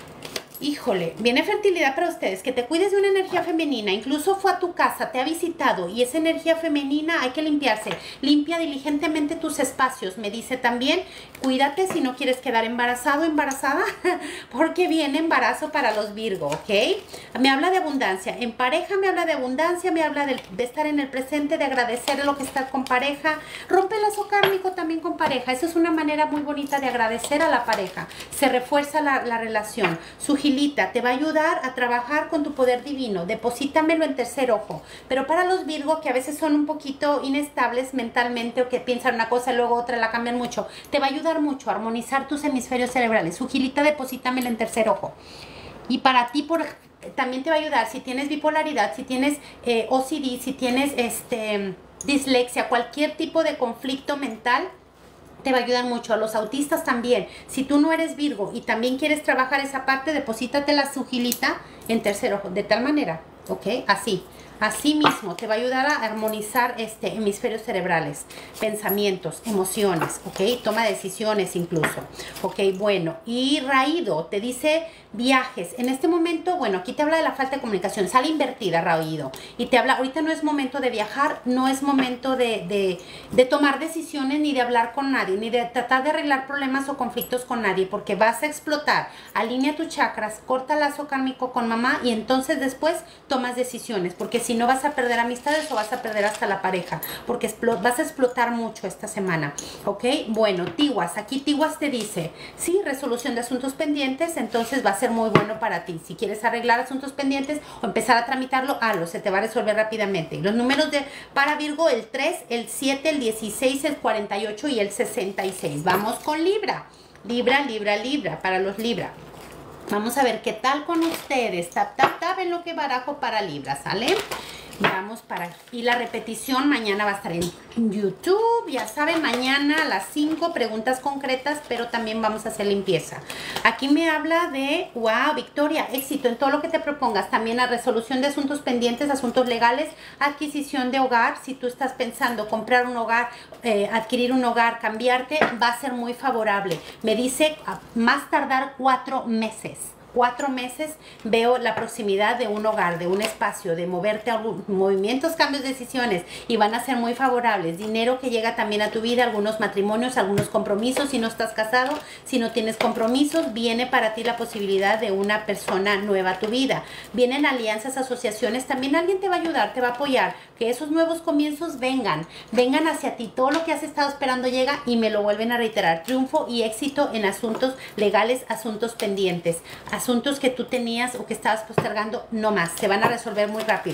Híjole, viene fertilidad para ustedes, que te cuides de una energía femenina, incluso fue a tu casa, te ha visitado y esa energía femenina hay que limpiarse. Limpia diligentemente tus espacios, me dice también, cuídate si no quieres quedar embarazado o embarazada, porque viene embarazo para los Virgo, ¿ok? Me habla de abundancia, en pareja me habla de abundancia, me habla de, de estar en el presente, de agradecer lo que está con pareja, rompe el lazo kármico también con pareja, eso es una manera muy bonita de agradecer a la pareja, se refuerza la, la relación, su te va a ayudar a trabajar con tu poder divino, deposítamelo en tercer ojo, pero para los Virgo que a veces son un poquito inestables mentalmente o que piensan una cosa y luego otra la cambian mucho, te va a ayudar mucho a armonizar tus hemisferios cerebrales, su gilita deposítamelo en tercer ojo. Y para ti por, también te va a ayudar si tienes bipolaridad, si tienes eh, O C D, si tienes este, dislexia, cualquier tipo de conflicto mental, te va a ayudar mucho. A los autistas también. Si tú no eres Virgo y también quieres trabajar esa parte, deposítate la sugilita en tercer ojo. De tal manera, ¿ok? Así. Así mismo te va a ayudar a armonizar este hemisferios cerebrales, pensamientos, emociones, ¿ok? Toma decisiones incluso, ¿ok? Bueno, y Raído te dice viajes. En este momento, bueno, aquí te habla de la falta de comunicación, sale invertida, Raído, y te habla, ahorita no es momento de viajar, no es momento de, de, de tomar decisiones ni de hablar con nadie, ni de tratar de arreglar problemas o conflictos con nadie, porque vas a explotar. Alinea tus chakras, corta el lazo kármico con mamá y entonces después tomas decisiones, porque si Si no vas a perder amistades o vas a perder hasta la pareja, porque vas a explotar mucho esta semana, ¿ok? Bueno, Tiguas, aquí Tiguas te dice, sí, resolución de asuntos pendientes, entonces va a ser muy bueno para ti. Si quieres arreglar asuntos pendientes o empezar a tramitarlo, hazlo, se te va a resolver rápidamente. Y los números de para Virgo, el tres, el siete, el dieciséis, el cuarenta y ocho y el sesenta y seis. Vamos con Libra. Libra, Libra, Libra, para los Libra. Vamos a ver qué tal con ustedes. Tap, tap, tap en lo que barajo para Libra, ¿sale? Vamos para... Y la repetición mañana va a estar en YouTube. Ya saben, mañana a las cinco preguntas concretas, pero también vamos a hacer limpieza. Aquí me habla de, wow, victoria, éxito en todo lo que te propongas. También la resolución de asuntos pendientes, asuntos legales, adquisición de hogar. Si tú estás pensando comprar un hogar, eh, adquirir un hogar, cambiarte, va a ser muy favorable. Me dice, a más tardar cuatro meses. Cuatro meses veo la proximidad de un hogar, de un espacio, de moverte a algún, movimientos, cambios, decisiones, y van a ser muy favorables. Dinero que llega también a tu vida, algunos matrimonios, algunos compromisos. Si no estás casado, si no tienes compromisos, viene para ti la posibilidad de una persona nueva a tu vida. Vienen alianzas, asociaciones, también alguien te va a ayudar, te va a apoyar. Que esos nuevos comienzos vengan, vengan hacia ti. Todo lo que has estado esperando llega y me lo vuelven a reiterar. Triunfo y éxito en asuntos legales, asuntos pendientes. Asuntos que tú tenías o que estabas postergando, no más, se van a resolver muy rápido.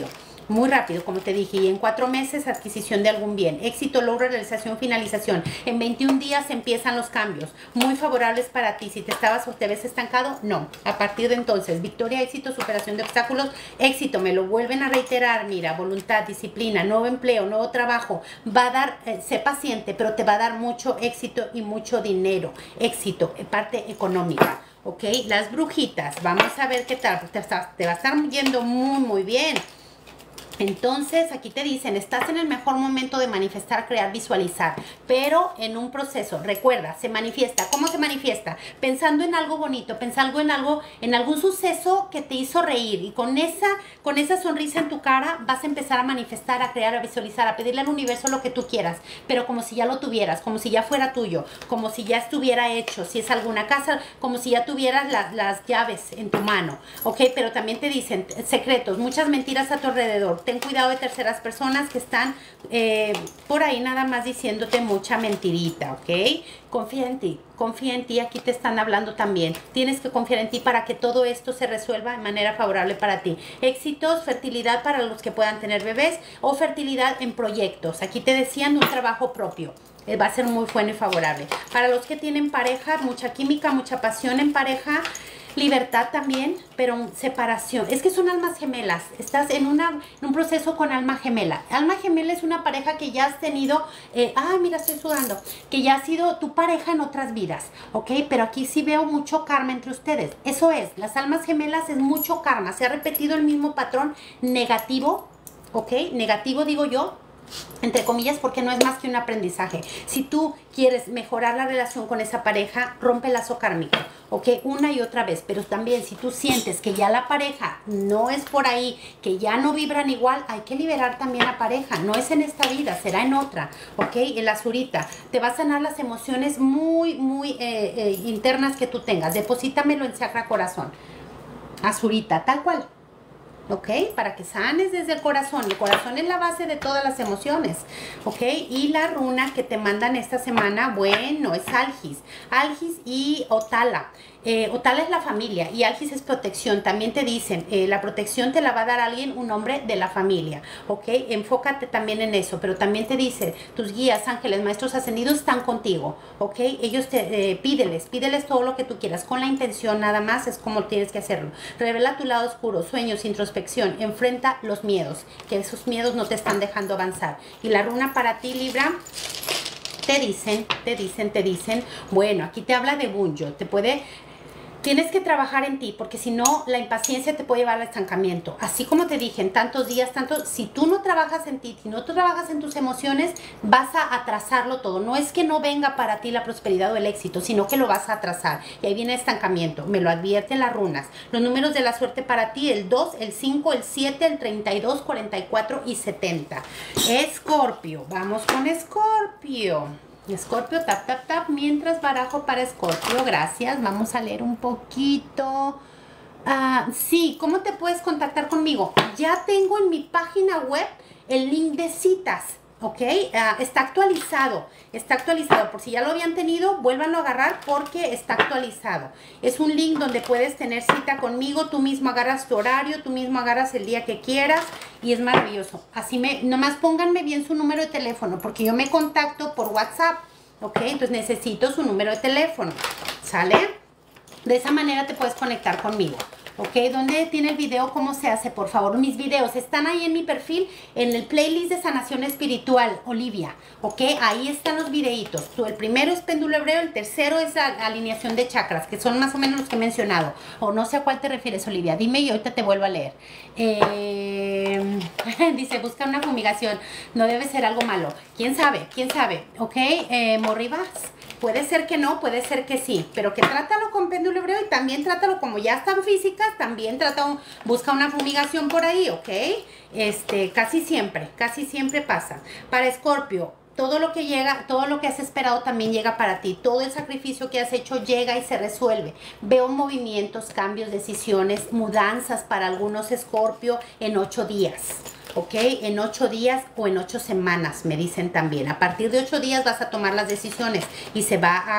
muy rápido, como te dije, y en cuatro meses adquisición de algún bien. Éxito, logro, realización, finalización. En veintiún días empiezan los cambios, muy favorables para ti. Si te estabas o te ves estancado, no. A partir de entonces, victoria, éxito, superación de obstáculos, éxito, me lo vuelven a reiterar, mira, voluntad, disciplina, nuevo empleo, nuevo trabajo, va a dar, eh, sé paciente, pero te va a dar mucho éxito y mucho dinero, éxito, parte económica. Ok, las brujitas, vamos a ver qué tal, te, te va a estar yendo muy, muy bien. Entonces, aquí te dicen, estás en el mejor momento de manifestar, crear, visualizar, pero en un proceso. Recuerda, se manifiesta. ¿Cómo se manifiesta? Pensando en algo bonito, pensando en algo, en algún suceso que te hizo reír, y con esa, con esa sonrisa en tu cara vas a empezar a manifestar, a crear, a visualizar, a pedirle al universo lo que tú quieras, pero como si ya lo tuvieras, como si ya fuera tuyo, como si ya estuviera hecho, si es alguna casa, como si ya tuvieras la, las llaves en tu mano, ¿ok? Pero también te dicen secretos, muchas mentiras a tu alrededor. Ten cuidado de terceras personas que están eh, por ahí nada más diciéndote mucha mentirita, ¿ok? Confía en ti, confía en ti, aquí te están hablando también. Tienes que confiar en ti para que todo esto se resuelva de manera favorable para ti. Éxitos, fertilidad para los que puedan tener bebés o fertilidad en proyectos. Aquí te decían un trabajo propio. Va a ser muy bueno y favorable. Para los que tienen pareja, mucha química, mucha pasión en pareja. Libertad también, pero separación. Es que son almas gemelas. Estás en, una, en un proceso con alma gemela. Alma gemela es una pareja que ya has tenido... Eh, ay, mira, estoy sudando. Que ya ha sido tu pareja en otras vidas, ¿ok? Pero aquí sí veo mucho karma entre ustedes. Eso es, las almas gemelas es mucho karma. Se ha repetido el mismo patrón negativo, ¿ok? Negativo digo yo, entre comillas, porque no es más que un aprendizaje. Si tú quieres mejorar la relación con esa pareja, rompe el lazo kármico, ¿ok? Una y otra vez. Pero también si tú sientes que ya la pareja no es por ahí, que ya no vibran igual, hay que liberar también a pareja. No es en esta vida, será en otra, ¿ok? El azurita te va a sanar las emociones muy, muy eh, eh, internas que tú tengas. Deposítamelo en Sacra Corazón. Azurita, tal cual. ¿Ok? Para que sanes desde el corazón. El corazón es la base de todas las emociones. ¿Ok? Y la runa que te mandan esta semana, bueno, es Algis. Algis y Otala. Eh, Otala es la familia y Algis es protección. También te dicen, eh, la protección te la va a dar alguien, un hombre de la familia. ¿Ok? Enfócate también en eso. Pero también te dice, tus guías, ángeles, maestros ascendidos están contigo. ¿Ok? Ellos te, eh, pídeles, pídeles todo lo que tú quieras. Con la intención nada más es como tienes que hacerlo. Revela tu lado oscuro, sueños, introspección. Enfrenta los miedos, que esos miedos no te están dejando avanzar. Y la runa para ti, Libra, te dicen, te dicen, te dicen, bueno, aquí te habla de Bunyo, te puede... Tienes que trabajar en ti, porque si no, la impaciencia te puede llevar al estancamiento. Así como te dije, en tantos días, tantos, si tú no trabajas en ti, si no tú trabajas en tus emociones, vas a atrasarlo todo. No es que no venga para ti la prosperidad o el éxito, sino que lo vas a atrasar. Y ahí viene el estancamiento. Me lo advierten las runas. Los números de la suerte para ti, el dos, el cinco, el siete, el treinta y dos, cuarenta y cuatro y setenta. Escorpio. Vamos con Escorpio. Escorpio, tap, tap, tap, mientras barajo para Escorpio, gracias. Vamos a leer un poquito. Uh, sí, ¿cómo te puedes contactar conmigo? Ya tengo en mi página web el link de citas, ¿ok? Uh, está actualizado, está actualizado. Por si ya lo habían tenido, vuélvanlo a agarrar porque está actualizado. Es un link donde puedes tener cita conmigo, tú mismo agarras tu horario, tú mismo agarras el día que quieras y es maravilloso. Así me, nomás pónganme bien su número de teléfono porque yo me contacto por WhatsApp, ¿ok? Entonces necesito su número de teléfono, ¿sale? De esa manera te puedes conectar conmigo. ¿Ok? ¿Dónde tiene el video? ¿Cómo se hace? Por favor, mis videos están ahí en mi perfil, en el playlist de sanación espiritual, Olivia. ¿Ok? Ahí están los videitos. Tú, el primero es péndulo hebreo, el tercero es la alineación de chakras, que son más o menos los que he mencionado. O no sé a cuál te refieres, Olivia. Dime y ahorita te vuelvo a leer. Eh, dice, busca una fumigación. No debe ser algo malo. ¿Quién sabe? ¿Quién sabe? ¿Ok? Eh, Morribas. Puede ser que no, puede ser que sí, pero que trátalo con péndulo hebreo y también trátalo como ya están físicas, también trata un, busca una fumigación por ahí, ¿ok? Este, casi siempre, casi siempre pasa. Para Escorpio, todo lo que llega, todo lo que has esperado también llega para ti. Todo el sacrificio que has hecho llega y se resuelve. Veo movimientos, cambios, decisiones, mudanzas para algunos Escorpio en ocho días. ¿Ok? En ocho días o en ocho semanas, me dicen también. A partir de ocho días vas a tomar las decisiones y se va a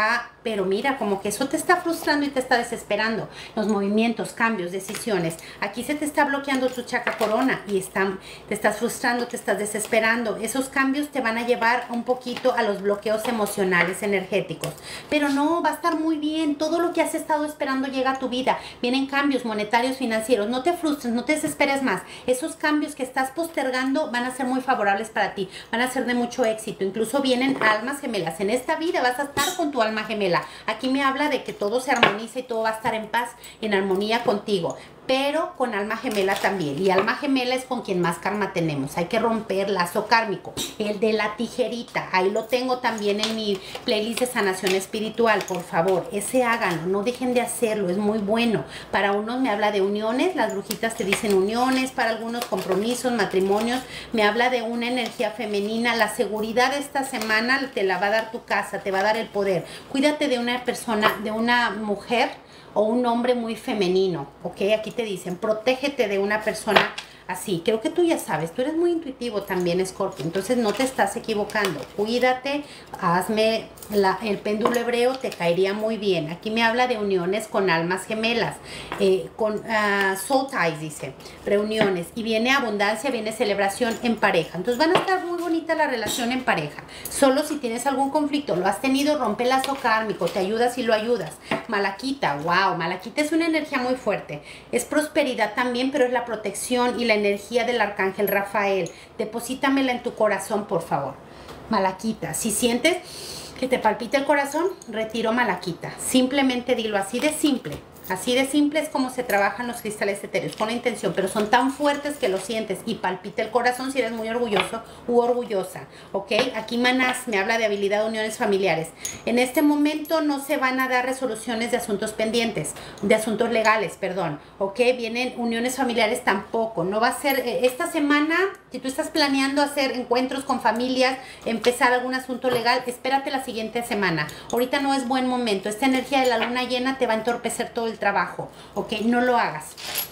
pero mira, como que eso te está frustrando y te está desesperando. Los movimientos, cambios, decisiones. Aquí se te está bloqueando tu chakra corona y están, te estás frustrando, te estás desesperando. Esos cambios te van a llevar un poquito a los bloqueos emocionales, energéticos. Pero no, va a estar muy bien. Todo lo que has estado esperando llega a tu vida. Vienen cambios monetarios, financieros. No te frustres, no te desesperes más. Esos cambios que estás postergando van a ser muy favorables para ti. Van a ser de mucho éxito. Incluso vienen almas gemelas. En esta vida vas a estar con tu alma gemela. Aquí me habla de que todo se armoniza y todo va a estar en paz, en armonía contigo, pero con alma gemela también. Y alma gemela es con quien más karma tenemos. Hay que romper lazo kármico. El de la tijerita, ahí lo tengo también en mi playlist de sanación espiritual. Por favor, ese háganlo, no dejen de hacerlo, es muy bueno. Para unos me habla de uniones, las brujitas te dicen uniones, para algunos compromisos, matrimonios. Me habla de una energía femenina. La seguridad de esta semana te la va a dar tu casa, te va a dar el poder. Cuídate de una persona, de una mujer o un hombre muy femenino, ¿ok? Aquí te dicen, protégete de una persona así. Creo que tú ya sabes, tú eres muy intuitivo también, Escorpio, entonces no te estás equivocando. Cuídate, hazme la, el péndulo hebreo, te caería muy bien. Aquí me habla de uniones con almas gemelas, eh, con uh, soul ties, dice, reuniones. Y viene abundancia, viene celebración en pareja. Entonces van a estar muy bonita la relación en pareja. Solo si tienes algún conflicto, lo has tenido, rompe el lazo kármico, te ayudas y lo ayudas. Malaquita, wow, Malaquita es una energía muy fuerte. Es prosperidad también, pero es la protección y la energía del arcángel Rafael. Deposítamela en tu corazón, por favor. Malaquita, si sientes que te palpita el corazón, retiro Malaquita. Simplemente dilo así de simple. Así de simple es como se trabajan los cristales etéreos, con la intención, pero son tan fuertes que lo sientes y palpita el corazón si eres muy orgulloso u orgullosa, ¿ok? Aquí Manás me habla de habilidad de uniones familiares. En este momento no se van a dar resoluciones de asuntos pendientes, de asuntos legales, perdón, ¿ok? Vienen uniones familiares tampoco, no va a ser, eh, esta semana, si tú estás planeando hacer encuentros con familias, empezar algún asunto legal, espérate la siguiente semana. Ahorita no es buen momento, esta energía de la luna llena te va a entorpecer todo el trabajo, ok, no lo hagas.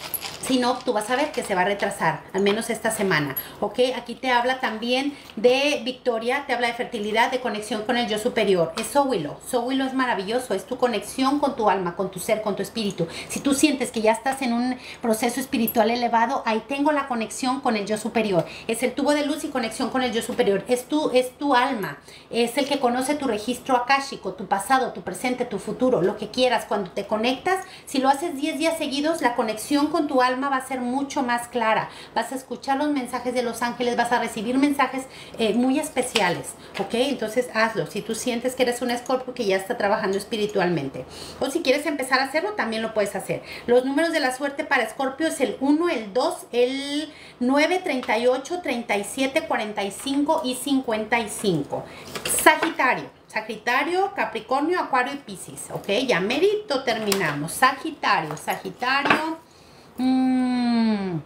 Si no, tú vas a ver que se va a retrasar, al menos esta semana, ¿ok? Aquí te habla también de victoria, te habla de fertilidad, de conexión con el yo superior. Es Sowilo. Sowilo es maravilloso, es tu conexión con tu alma, con tu ser, con tu espíritu. Si tú sientes que ya estás en un proceso espiritual elevado, ahí tengo la conexión con el yo superior. Es el tubo de luz y conexión con el yo superior. Es tu, es tu alma, es el que conoce tu registro akáshico, tu pasado, tu presente, tu futuro, lo que quieras. Cuando te conectas, si lo haces diez días seguidos, la conexión con tu alma va a ser mucho más clara, vas a escuchar los mensajes de los ángeles, vas a recibir mensajes eh, muy especiales, ¿ok? Entonces hazlo, si tú sientes que eres un Escorpio que ya está trabajando espiritualmente, o si quieres empezar a hacerlo, también lo puedes hacer. Los números de la suerte para Escorpio es el uno, el dos, el nueve, treinta y ocho, treinta y siete, cuarenta y cinco y cincuenta y cinco. Sagitario. Sagitario, Capricornio, Acuario y Piscis, ¿ok? Ya merito terminamos. Sagitario, Sagitario. Mmm.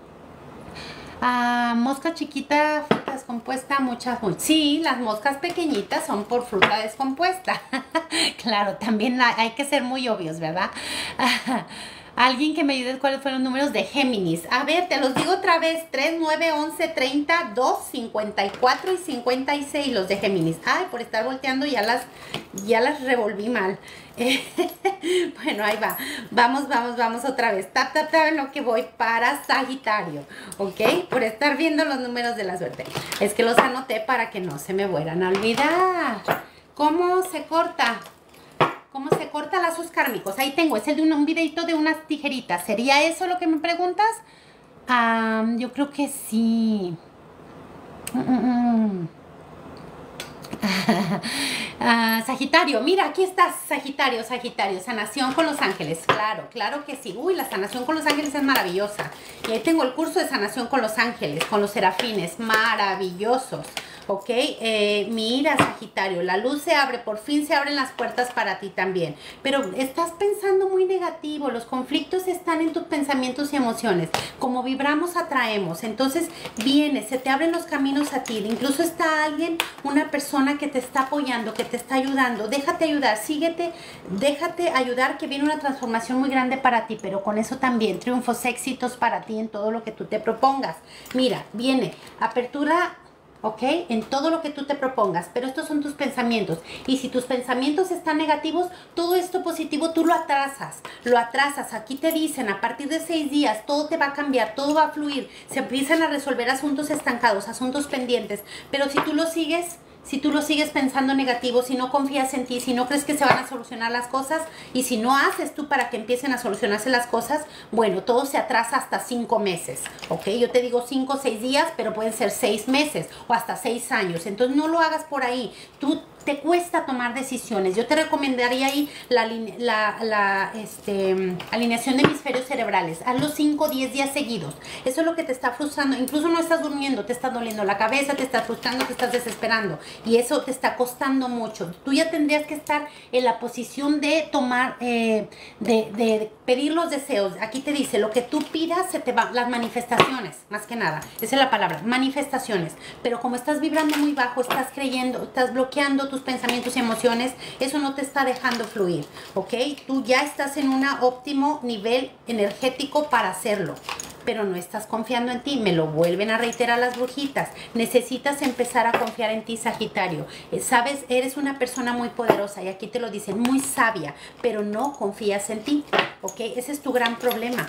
Ah, mosca chiquita, fruta descompuesta, muchas, muchas. Sí, las moscas pequeñitas son por fruta descompuesta. Claro, también hay que ser muy obvios, ¿verdad? Alguien que me ayude cuáles fueron los números de Géminis. A ver, te los digo otra vez. tres, nueve, once, treinta, dos, cincuenta y cuatro y cincuenta y seis los de Géminis. Ay, por estar volteando ya las, ya las revolví mal. Bueno, ahí va. Vamos, vamos, vamos otra vez. Tap, tap, tap en lo que voy para Sagitario. ¿Ok? Por estar viendo los números de la suerte. Es que los anoté para que no se me vuelvan a olvidar. ¿Cómo se corta? ¿Cómo se corta lazos kármicos? Ahí tengo, es el de un, un videito de unas tijeritas. ¿Sería eso lo que me preguntas? Um, yo creo que sí. Mm, mm, mm. uh, Sagitario, mira, aquí estás, Sagitario, Sagitario, sanación con los ángeles, claro, claro que sí. Uy, la sanación con los ángeles es maravillosa. Y ahí tengo el curso de sanación con los ángeles, con los serafines, maravillosos. ¿Ok? Eh, mira, Sagitario, la luz se abre, por fin se abren las puertas para ti también. Pero estás pensando muy negativo, los conflictos están en tus pensamientos y emociones. Como vibramos, atraemos. Entonces, viene, se te abren los caminos a ti. Incluso está alguien, una persona que te está apoyando, que te está ayudando. Déjate ayudar, síguete, déjate ayudar, que viene una transformación muy grande para ti. Pero con eso también, triunfos, éxitos para ti en todo lo que tú te propongas. Mira, viene apertura ¿ok? En todo lo que tú te propongas, pero estos son tus pensamientos. Y si tus pensamientos están negativos, todo esto positivo tú lo atrasas, lo atrasas. Aquí te dicen, a partir de seis días, todo te va a cambiar, todo va a fluir. Se empiezan a resolver asuntos estancados, asuntos pendientes. Pero si tú lo sigues... Si tú lo sigues pensando negativo, si no confías en ti, si no crees que se van a solucionar las cosas y si no haces tú para que empiecen a solucionarse las cosas, bueno, todo se atrasa hasta cinco meses, ¿ok? Yo te digo cinco o seis días, pero pueden ser seis meses o hasta seis años. Entonces no lo hagas por ahí. Tú te cuesta tomar decisiones. Yo te recomendaría ahí la, la, la este, alineación de hemisferios cerebrales. Hazlo cinco o diez días seguidos. Eso es lo que te está frustrando. Incluso no estás durmiendo, te está doliendo la cabeza, te está frustrando, te estás desesperando. Y eso te está costando mucho. Tú ya tendrías que estar en la posición de tomar, eh, de, de pedir los deseos. Aquí te dice, lo que tú pidas se te va, las manifestaciones, más que nada. Esa es la palabra, manifestaciones. Pero como estás vibrando muy bajo, estás creyendo, estás bloqueando tus pensamientos y emociones, eso no te está dejando fluir, ¿ok? Tú ya estás en un óptimo nivel energético para hacerlo, pero no estás confiando en ti. Me lo vuelven a reiterar las brujitas. Necesitas empezar a confiar en ti, Sagitario. Eh, Sabes, eres una persona muy poderosa y aquí te lo dicen, muy sabia, pero no confías en ti, ¿ok? Ese es tu gran problema.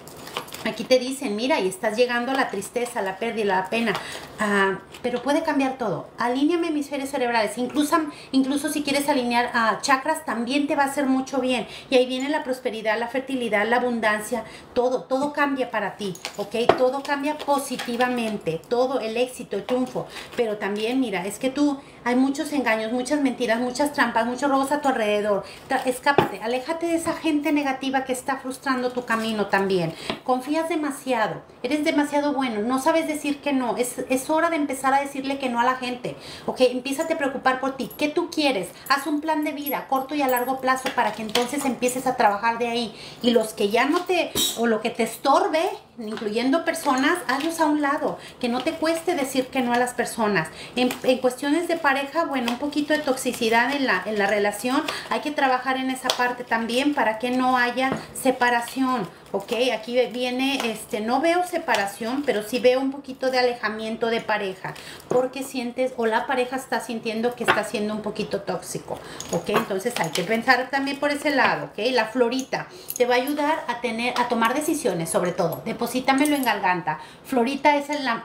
Aquí te dicen, mira, y estás llegando a la tristeza, la pérdida, la pena, uh, pero puede cambiar todo. Alíneame hemisferios cerebrales, incluso, incluso si quieres alinear a uh, chakras, también te va a hacer mucho bien. Y ahí viene la prosperidad, la fertilidad, la abundancia, todo, todo cambia para ti, ¿ok? Todo cambia positivamente, todo el éxito, el triunfo. Pero también, mira, es que tú, hay muchos engaños, muchas mentiras, muchas trampas, muchos robos a tu alrededor. Escápate, aléjate de esa gente negativa que está frustrando tu camino también. Confía demasiado, eres demasiado bueno, no sabes decir que no, es, es hora de empezar a decirle que no a la gente, ok, empiézate a preocupar por ti, ¿qué tú quieres? Haz un plan de vida, corto y a largo plazo, para que entonces empieces a trabajar de ahí, y los que ya no te, o lo que te estorbe, incluyendo personas, hazlos a un lado, que no te cueste decir que no a las personas. En, en cuestiones de pareja, bueno, un poquito de toxicidad en la, en la relación, hay que trabajar en esa parte también para que no haya separación. Ok, aquí viene, este, no veo separación, pero sí veo un poquito de alejamiento de pareja, porque sientes, o la pareja está sintiendo que está siendo un poquito tóxico, ok, entonces hay que pensar también por ese lado, ok. La florita te va a ayudar a tener, a tomar decisiones, sobre todo, deposítamelo en garganta. Florita es la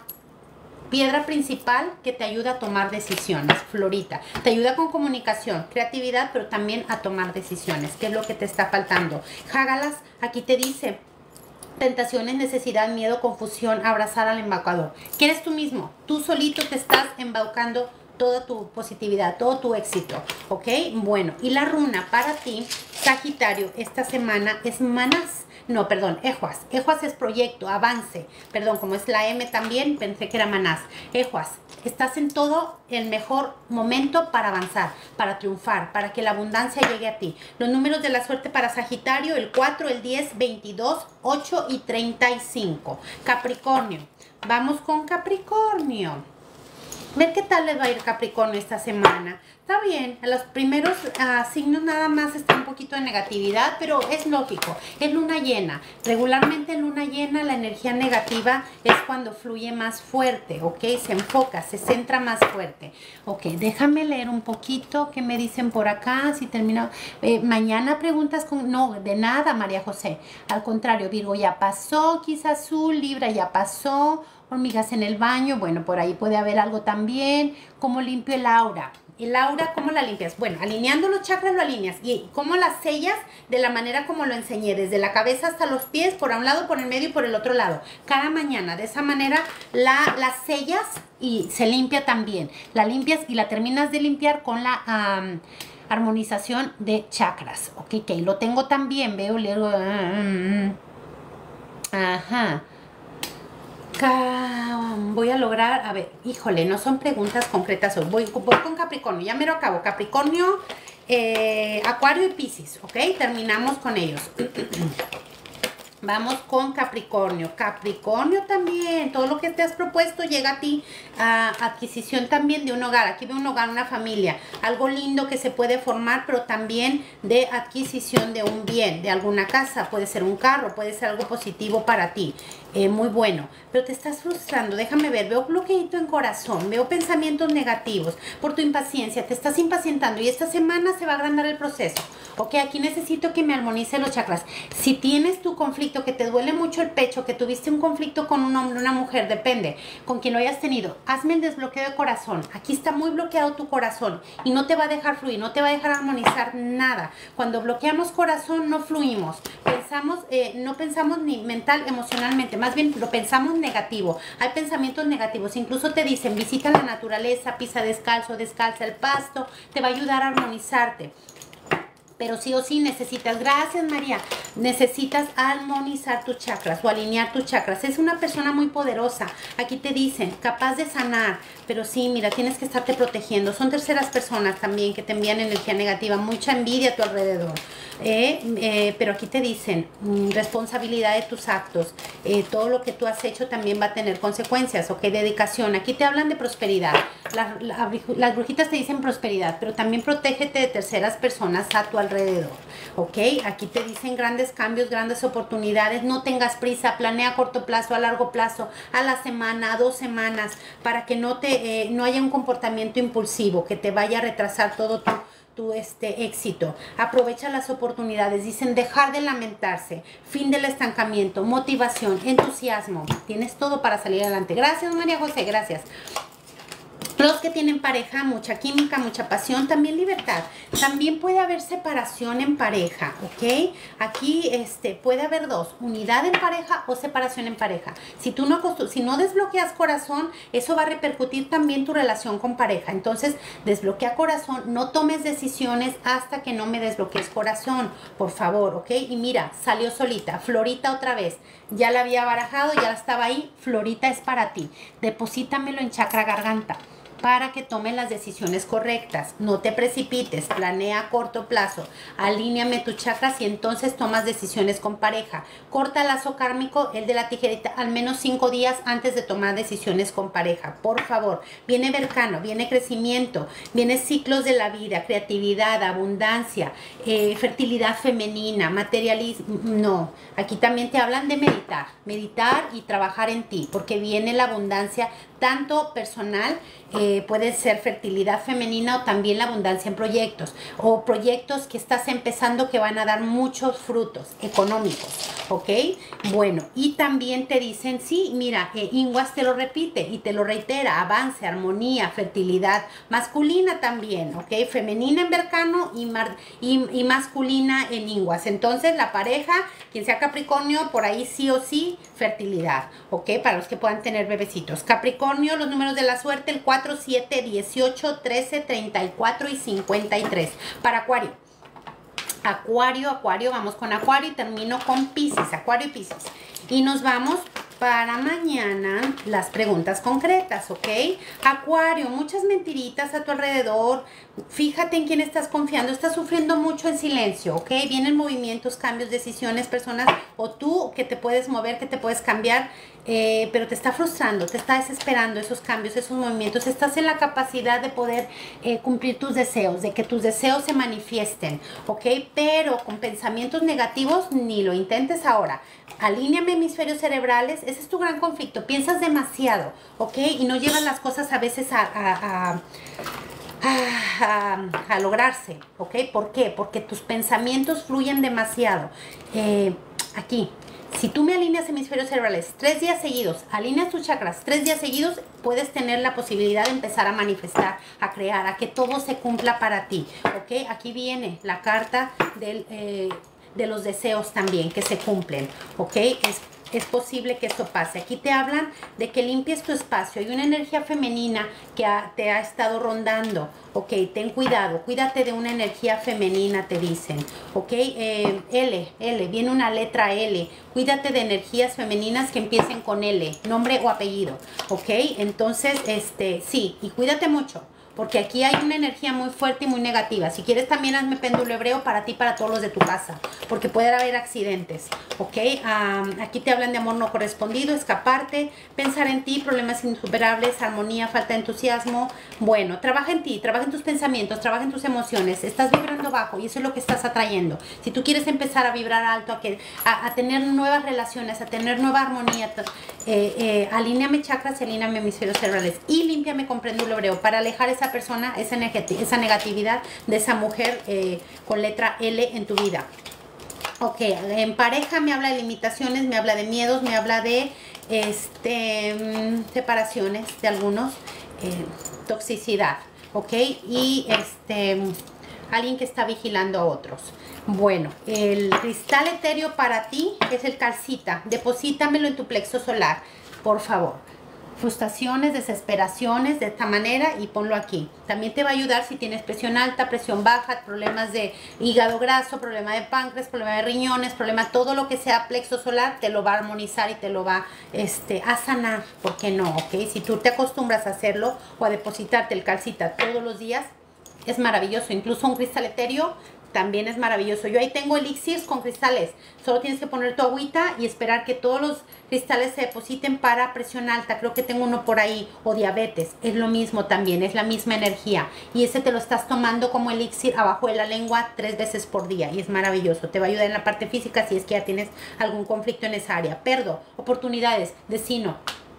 piedra principal que te ayuda a tomar decisiones, florita. Te ayuda con comunicación, creatividad, pero también a tomar decisiones, que es lo que te está faltando. Jágalas, aquí te dice, tentaciones, necesidad, miedo, confusión, abrazar al embaucador. Que eres tú mismo, tú solito te estás embaucando toda tu positividad, todo tu éxito, ¿ok? Bueno, y la runa para ti, Sagitario, esta semana es Manás. No, perdón, Ejuas. Ejuas es proyecto, avance. Perdón, como es la M también, pensé que era Manás. Ejuas, estás en todo el mejor momento para avanzar, para triunfar, para que la abundancia llegue a ti. Los números de la suerte para Sagitario, el cuatro, el diez, veintidós, ocho y treinta y cinco. Capricornio, vamos con Capricornio. Ver qué tal les va a ir Capricornio esta semana. Está bien, a los primeros uh, signos nada más está un poquito de negatividad, pero es lógico, es luna llena. Regularmente en luna llena la energía negativa es cuando fluye más fuerte, ¿ok? Se enfoca, se centra más fuerte. Ok, déjame leer un poquito qué me dicen por acá, si termino. Eh, mañana preguntas con... No, de nada, María José. Al contrario, Virgo ya pasó, quizás Azul, Libra ya pasó, hormigas en el baño, bueno, por ahí puede haber algo también. ¿Cómo limpio el aura? El aura, ¿cómo la limpias? Bueno, alineando los chakras lo alineas. ¿Y cómo las sellas? De la manera como lo enseñé, desde la cabeza hasta los pies, por un lado, por el medio y por el otro lado. Cada mañana, de esa manera, la, la sellas y se limpia también. La limpias y la terminas de limpiar con la... Um, armonización de chakras. Ok, ok, lo tengo también, veo, leo... Ajá. Voy a lograr, a ver, híjole, no son preguntas concretas hoy. Voy, voy con Capricornio, ya me lo acabo. Capricornio, eh, Acuario y Piscis, ¿ok? Terminamos con ellos. Vamos con Capricornio. Capricornio también, todo lo que te has propuesto llega a ti. Uh, adquisición también de un hogar. Aquí veo un hogar, una familia. Algo lindo que se puede formar, pero también de adquisición de un bien, de alguna casa. Puede ser un carro, puede ser algo positivo para ti. eh, muy bueno, pero te estás frustrando. Déjame ver, veo bloqueito en corazón, veo pensamientos negativos por tu impaciencia, te estás impacientando y esta semana se va a agrandar el proceso. Ok, aquí necesito que me armonice los chakras. Si tienes tu conflicto, que te duele mucho el pecho, que tuviste un conflicto con un hombre, una mujer, depende con quien lo hayas tenido, hazme el desbloqueo de corazón. Aquí está muy bloqueado tu corazón y no te va a dejar fluir, no te va a dejar armonizar nada. Cuando bloqueamos corazón no fluimos, pensamos, eh, no pensamos ni mental, emocionalmente, más bien lo pensamos negativo. Hay pensamientos negativos, incluso te dicen visita la naturaleza, pisa descalzo, descalza el pasto, te va a ayudar a armonizarte. Pero sí o sí necesitas, gracias María, necesitas armonizar tus chakras o alinear tus chakras. Es una persona muy poderosa. Aquí te dicen, capaz de sanar. Pero sí, mira, tienes que estarte protegiendo. Son terceras personas también que te envían energía negativa, mucha envidia a tu alrededor. Eh, eh, pero aquí te dicen, mm, responsabilidad de tus actos. Eh, todo lo que tú has hecho también va a tener consecuencias, ¿ok? Dedicación. Aquí te hablan de prosperidad. La, la, las brujitas te dicen prosperidad, pero también protégete de terceras personas a tu alrededor, ¿ok? Aquí te dicen grandes cambios, grandes oportunidades. No tengas prisa, planea a corto plazo, a largo plazo, a la semana, a dos semanas, para que no, te, eh, no haya un comportamiento impulsivo que te vaya a retrasar todo tu... tu este éxito. Aprovecha las oportunidades. Dicen dejar de lamentarse, fin del estancamiento, motivación, entusiasmo. Tienes todo para salir adelante. Gracias María José, gracias. Los que tienen pareja, mucha química, mucha pasión, también libertad. También puede haber separación en pareja, ¿ok? Aquí este, puede haber dos, unidad en pareja o separación en pareja. Si tú no, si no desbloqueas corazón, eso va a repercutir también tu relación con pareja. Entonces, desbloquea corazón, no tomes decisiones hasta que no me desbloquees corazón, por favor, ¿ok? Y mira, salió solita, Florita otra vez. Ya la había barajado, ya estaba ahí, Florita es para ti. Deposítamelo en chakra garganta para que tomes las decisiones correctas. No te precipites, planea a corto plazo, alíneame tus chakras y entonces tomas decisiones con pareja. Corta lazo kármico, el de la tijerita, al menos cinco días antes de tomar decisiones con pareja. Por favor, viene Bercano, viene crecimiento, viene ciclos de la vida, creatividad, abundancia, eh, fertilidad femenina, materialismo. No, aquí también te hablan de meditar, meditar y trabajar en ti, porque viene la abundancia tanto personal, eh, puede ser fertilidad femenina o también la abundancia en proyectos o proyectos que estás empezando que van a dar muchos frutos económicos, ¿ok? Bueno, y también te dicen, sí, mira, eh, Inguas te lo repite y te lo reitera, avance, armonía, fertilidad, masculina también, ¿ok? Femenina en Bercano y, mar, y, y masculina en Inguas. Entonces la pareja, quien sea Capricornio, por ahí sí o sí, fertilidad, ¿ok? Para los que puedan tener bebecitos. Capricornio, los números de la suerte, el cuatro, siete, dieciocho, trece, treinta y cuatro y cincuenta y tres. Para Acuario. Acuario, Acuario, vamos con Acuario y termino con Piscis, Acuario y Piscis. Y nos vamos para mañana las preguntas concretas, ¿ok? Acuario, muchas mentiritas a tu alrededor. Fíjate en quién estás confiando. Estás sufriendo mucho en silencio, ¿ok? Vienen movimientos, cambios, decisiones, personas o tú que te puedes mover, que te puedes cambiar, eh, pero te está frustrando, te está desesperando esos cambios, esos movimientos. Estás en la capacidad de poder eh, cumplir tus deseos, de que tus deseos se manifiesten, ¿ok? Pero con pensamientos negativos ni lo intentes ahora. Alíneame hemisferios cerebrales. Ese es tu gran conflicto. Piensas demasiado, ¿ok? Y no llevas las cosas a veces a... a, a A, a, a lograrse, ¿ok? ¿Por qué? Porque tus pensamientos fluyen demasiado. Eh, aquí, si tú me alineas hemisferios cerebrales tres días seguidos, alineas tus chakras tres días seguidos, puedes tener la posibilidad de empezar a manifestar, a crear, a que todo se cumpla para ti, ¿ok? Aquí viene la carta del, eh, de los deseos también, que se cumplen, ¿ok? Es Es posible que esto pase. Aquí te hablan de que limpies tu espacio. Hay una energía femenina que ha, te ha estado rondando. Ok, ten cuidado. Cuídate de una energía femenina, te dicen. Ok, eh, L, L. Viene una letra L. Cuídate de energías femeninas que empiecen con L. Nombre o apellido. Ok, entonces, este, sí. Y cuídate mucho. porque aquí hay una energía muy fuerte y muy negativa. Si quieres también hazme péndulo hebreo para ti, para todos los de tu casa, porque puede haber accidentes, ¿ok? Um, aquí te hablan de amor no correspondido, escaparte, pensar en ti, problemas insuperables, armonía, falta de entusiasmo. Bueno, trabaja en ti, trabaja en tus pensamientos, trabaja en tus emociones. Estás vibrando bajo y eso es lo que estás atrayendo. Si tú quieres empezar a vibrar alto, a, que, a, a tener nuevas relaciones, a tener nueva armonía, eh, eh, alíneame chakras y alíneame hemisferios cerebrales y límpiame con péndulo hebreo para alejar a esa persona, esa, esa negatividad de esa mujer eh, con letra L en tu vida. Ok, en pareja me habla de limitaciones, me habla de miedos, me habla de este, separaciones de algunos, eh, toxicidad, ok, y este, alguien que está vigilando a otros. Bueno, el cristal etéreo para ti es el calcita. Deposítamelo en tu plexo solar, por favor. Frustraciones, desesperaciones de esta manera y ponlo aquí. También te va a ayudar si tienes presión alta, presión baja, problemas de hígado graso, problema de páncreas, problema de riñones, problema, todo lo que sea plexo solar te lo va a armonizar y te lo va este, a sanar. ¿Por qué no? ¿Ok? Si tú te acostumbras a hacerlo o a depositarte el calcita todos los días, es maravilloso. Incluso un cristal etéreo también es maravilloso. Yo ahí tengo elixirs con cristales. Solo tienes que poner tu agüita y esperar que todos los cristales se depositen para presión alta. Creo que tengo uno por ahí. O diabetes. Es lo mismo también. Es la misma energía. Y ese te lo estás tomando como elixir abajo de la lengua tres veces por día. Y es maravilloso. Te va a ayudar en la parte física si es que ya tienes algún conflicto en esa área. Perdón. Oportunidades. Destino.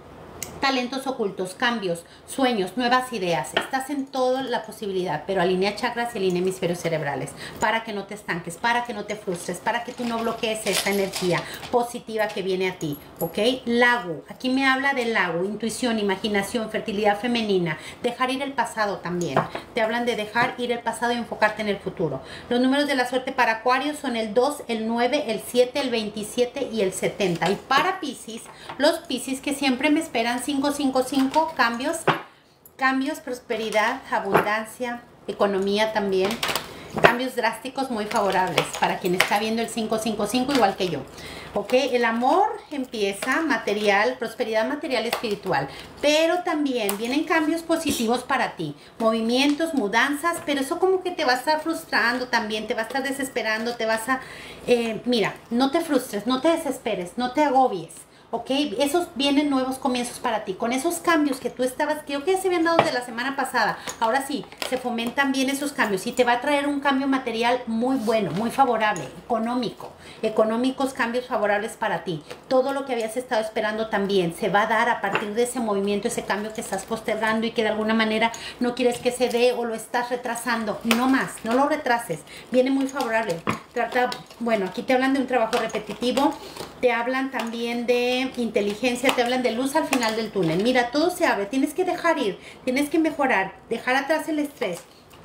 Talentos ocultos, cambios, sueños, nuevas ideas. Estás en toda la posibilidad, pero alinea chakras y alinea hemisferios cerebrales para que no te estanques, para que no te frustres, para que tú no bloquees esta energía positiva que viene a ti, ¿ok? Lago, aquí me habla del lago, intuición, imaginación, fertilidad femenina, dejar ir el pasado también. Te hablan de dejar ir el pasado y enfocarte en el futuro. Los números de la suerte para Acuario son el dos, el nueve, el siete, el veintisiete y el setenta. Y para Piscis, los Piscis que siempre me esperan cinco cinco cinco, cambios, cambios, prosperidad, abundancia, economía también, cambios drásticos muy favorables para quien está viendo el cinco cinco cinco igual que yo. Ok, el amor empieza material, prosperidad material espiritual, pero también vienen cambios positivos para ti, movimientos, mudanzas, pero eso como que te va a estar frustrando también, te va a estar desesperando, te vas a, eh, mira, no te frustres, no te desesperes, no te agobies. ¿Ok? Esos vienen nuevos comienzos para ti. Con esos cambios que tú estabas, creo que ya se habían dado desde la semana pasada. Ahora sí, se fomentan bien esos cambios y te va a traer un cambio material muy bueno, muy favorable, económico. Económicos cambios favorables para ti. Todo lo que habías estado esperando también se va a dar a partir de ese movimiento, ese cambio que estás postergando y que de alguna manera no quieres que se dé o lo estás retrasando. No más, no lo retrases. Viene muy favorable. Trata, bueno, aquí te hablan de un trabajo repetitivo. Te hablan también de inteligencia, te hablan de luz al final del túnel. Mira, todo se abre, tienes que dejar ir, tienes que mejorar, dejar atrás el estrés.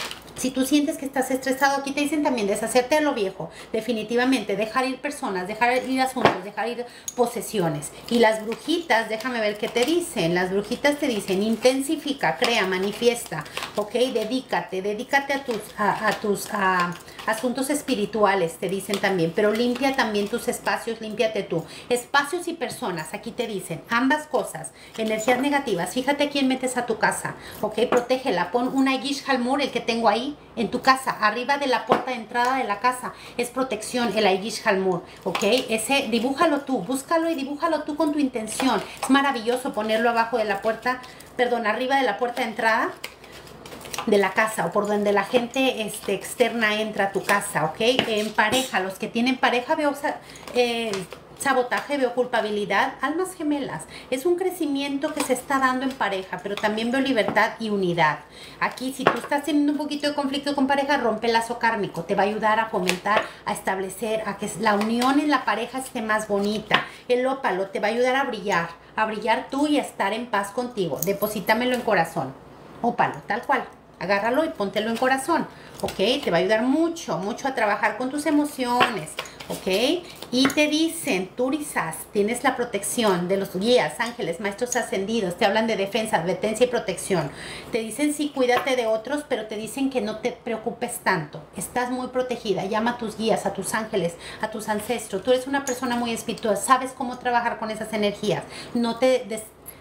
Si tú sientes que estás estresado, aquí te dicen también deshacerte de lo viejo, definitivamente, dejar ir personas, dejar ir asuntos, dejar ir posesiones. Y las brujitas, déjame ver qué te dicen. Las brujitas te dicen intensifica, crea, manifiesta, ok, dedícate, dedícate a tus, a, a tus a, asuntos espirituales, te dicen también, pero limpia también tus espacios, límpiate tú. Espacios y personas, aquí te dicen, ambas cosas, energías negativas, fíjate quién metes a tu casa, ok, protégela, pon una Gish Halmur, el que tengo ahí, en tu casa, arriba de la puerta de entrada de la casa, es protección, el Aigish Halmur, ¿ok? Ese, dibújalo tú, búscalo y dibújalo tú con tu intención. Es maravilloso ponerlo abajo de la puerta, perdón, arriba de la puerta de entrada de la casa o por donde la gente este, externa entra a tu casa, ¿ok? En pareja, los que tienen pareja, veo eh, sabotaje, veo culpabilidad, almas gemelas. Es un crecimiento que se está dando en pareja, pero también veo libertad y unidad. Aquí, si tú estás teniendo un poquito de conflicto con pareja, rompe el lazo kármico. Te va a ayudar a fomentar, a establecer, a que la unión en la pareja esté más bonita. El ópalo te va a ayudar a brillar, a brillar tú y a estar en paz contigo. Deposítamelo en corazón. Ópalo, tal cual. Agárralo y póntelo en corazón, ¿ok? Te va a ayudar mucho, mucho a trabajar con tus emociones, ¿ok? Y te dicen, tú Turizas, tienes la protección de los guías, ángeles, maestros ascendidos, te hablan de defensa, advertencia y protección. Te dicen, sí, cuídate de otros, pero te dicen que no te preocupes tanto. Estás muy protegida, llama a tus guías, a tus ángeles, a tus ancestros. Tú eres una persona muy espiritual, sabes cómo trabajar con esas energías. No te des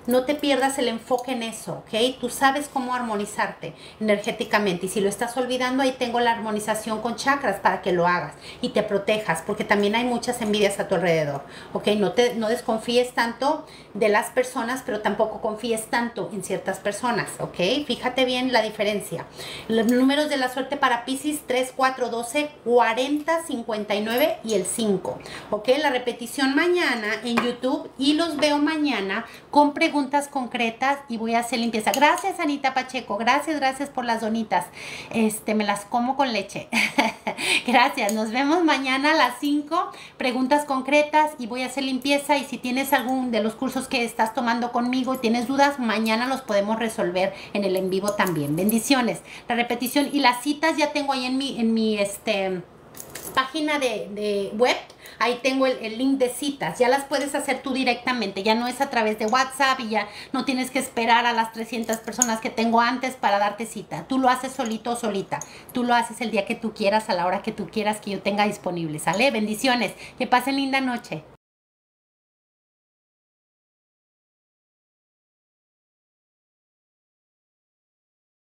no te pierdas el enfoque en eso, ¿ok? Tú sabes cómo armonizarte energéticamente y si lo estás olvidando, ahí tengo la armonización con chakras para que lo hagas y te protejas, porque también hay muchas envidias a tu alrededor, ¿ok? No, te, no desconfíes tanto de las personas, pero tampoco confíes tanto en ciertas personas, ¿ok? Fíjate bien la diferencia. Los números de la suerte para Piscis: tres, cuatro, doce, cuarenta, cincuenta y nueve y el cinco, ¿ok? La repetición mañana en YouTube y los veo mañana con preguntas preguntas concretas y voy a hacer limpieza. Gracias, Anita Pacheco. Gracias, gracias por las donitas. Este, me las como con leche. Gracias. Nos vemos mañana a las cinco. Preguntas concretas y voy a hacer limpieza. Y si tienes algún de los cursos que estás tomando conmigo y tienes dudas, mañana los podemos resolver en el en vivo también. Bendiciones. La repetición y las citas ya tengo ahí en mi, en mi este, página de, de web. Ahí tengo el, el link de citas, ya las puedes hacer tú directamente, ya no es a través de WhatsApp y ya no tienes que esperar a las trescientas personas que tengo antes para darte cita. Tú lo haces solito o solita, tú lo haces el día que tú quieras, a la hora que tú quieras que yo tenga disponible, ¿sale? Bendiciones, que pasen linda noche.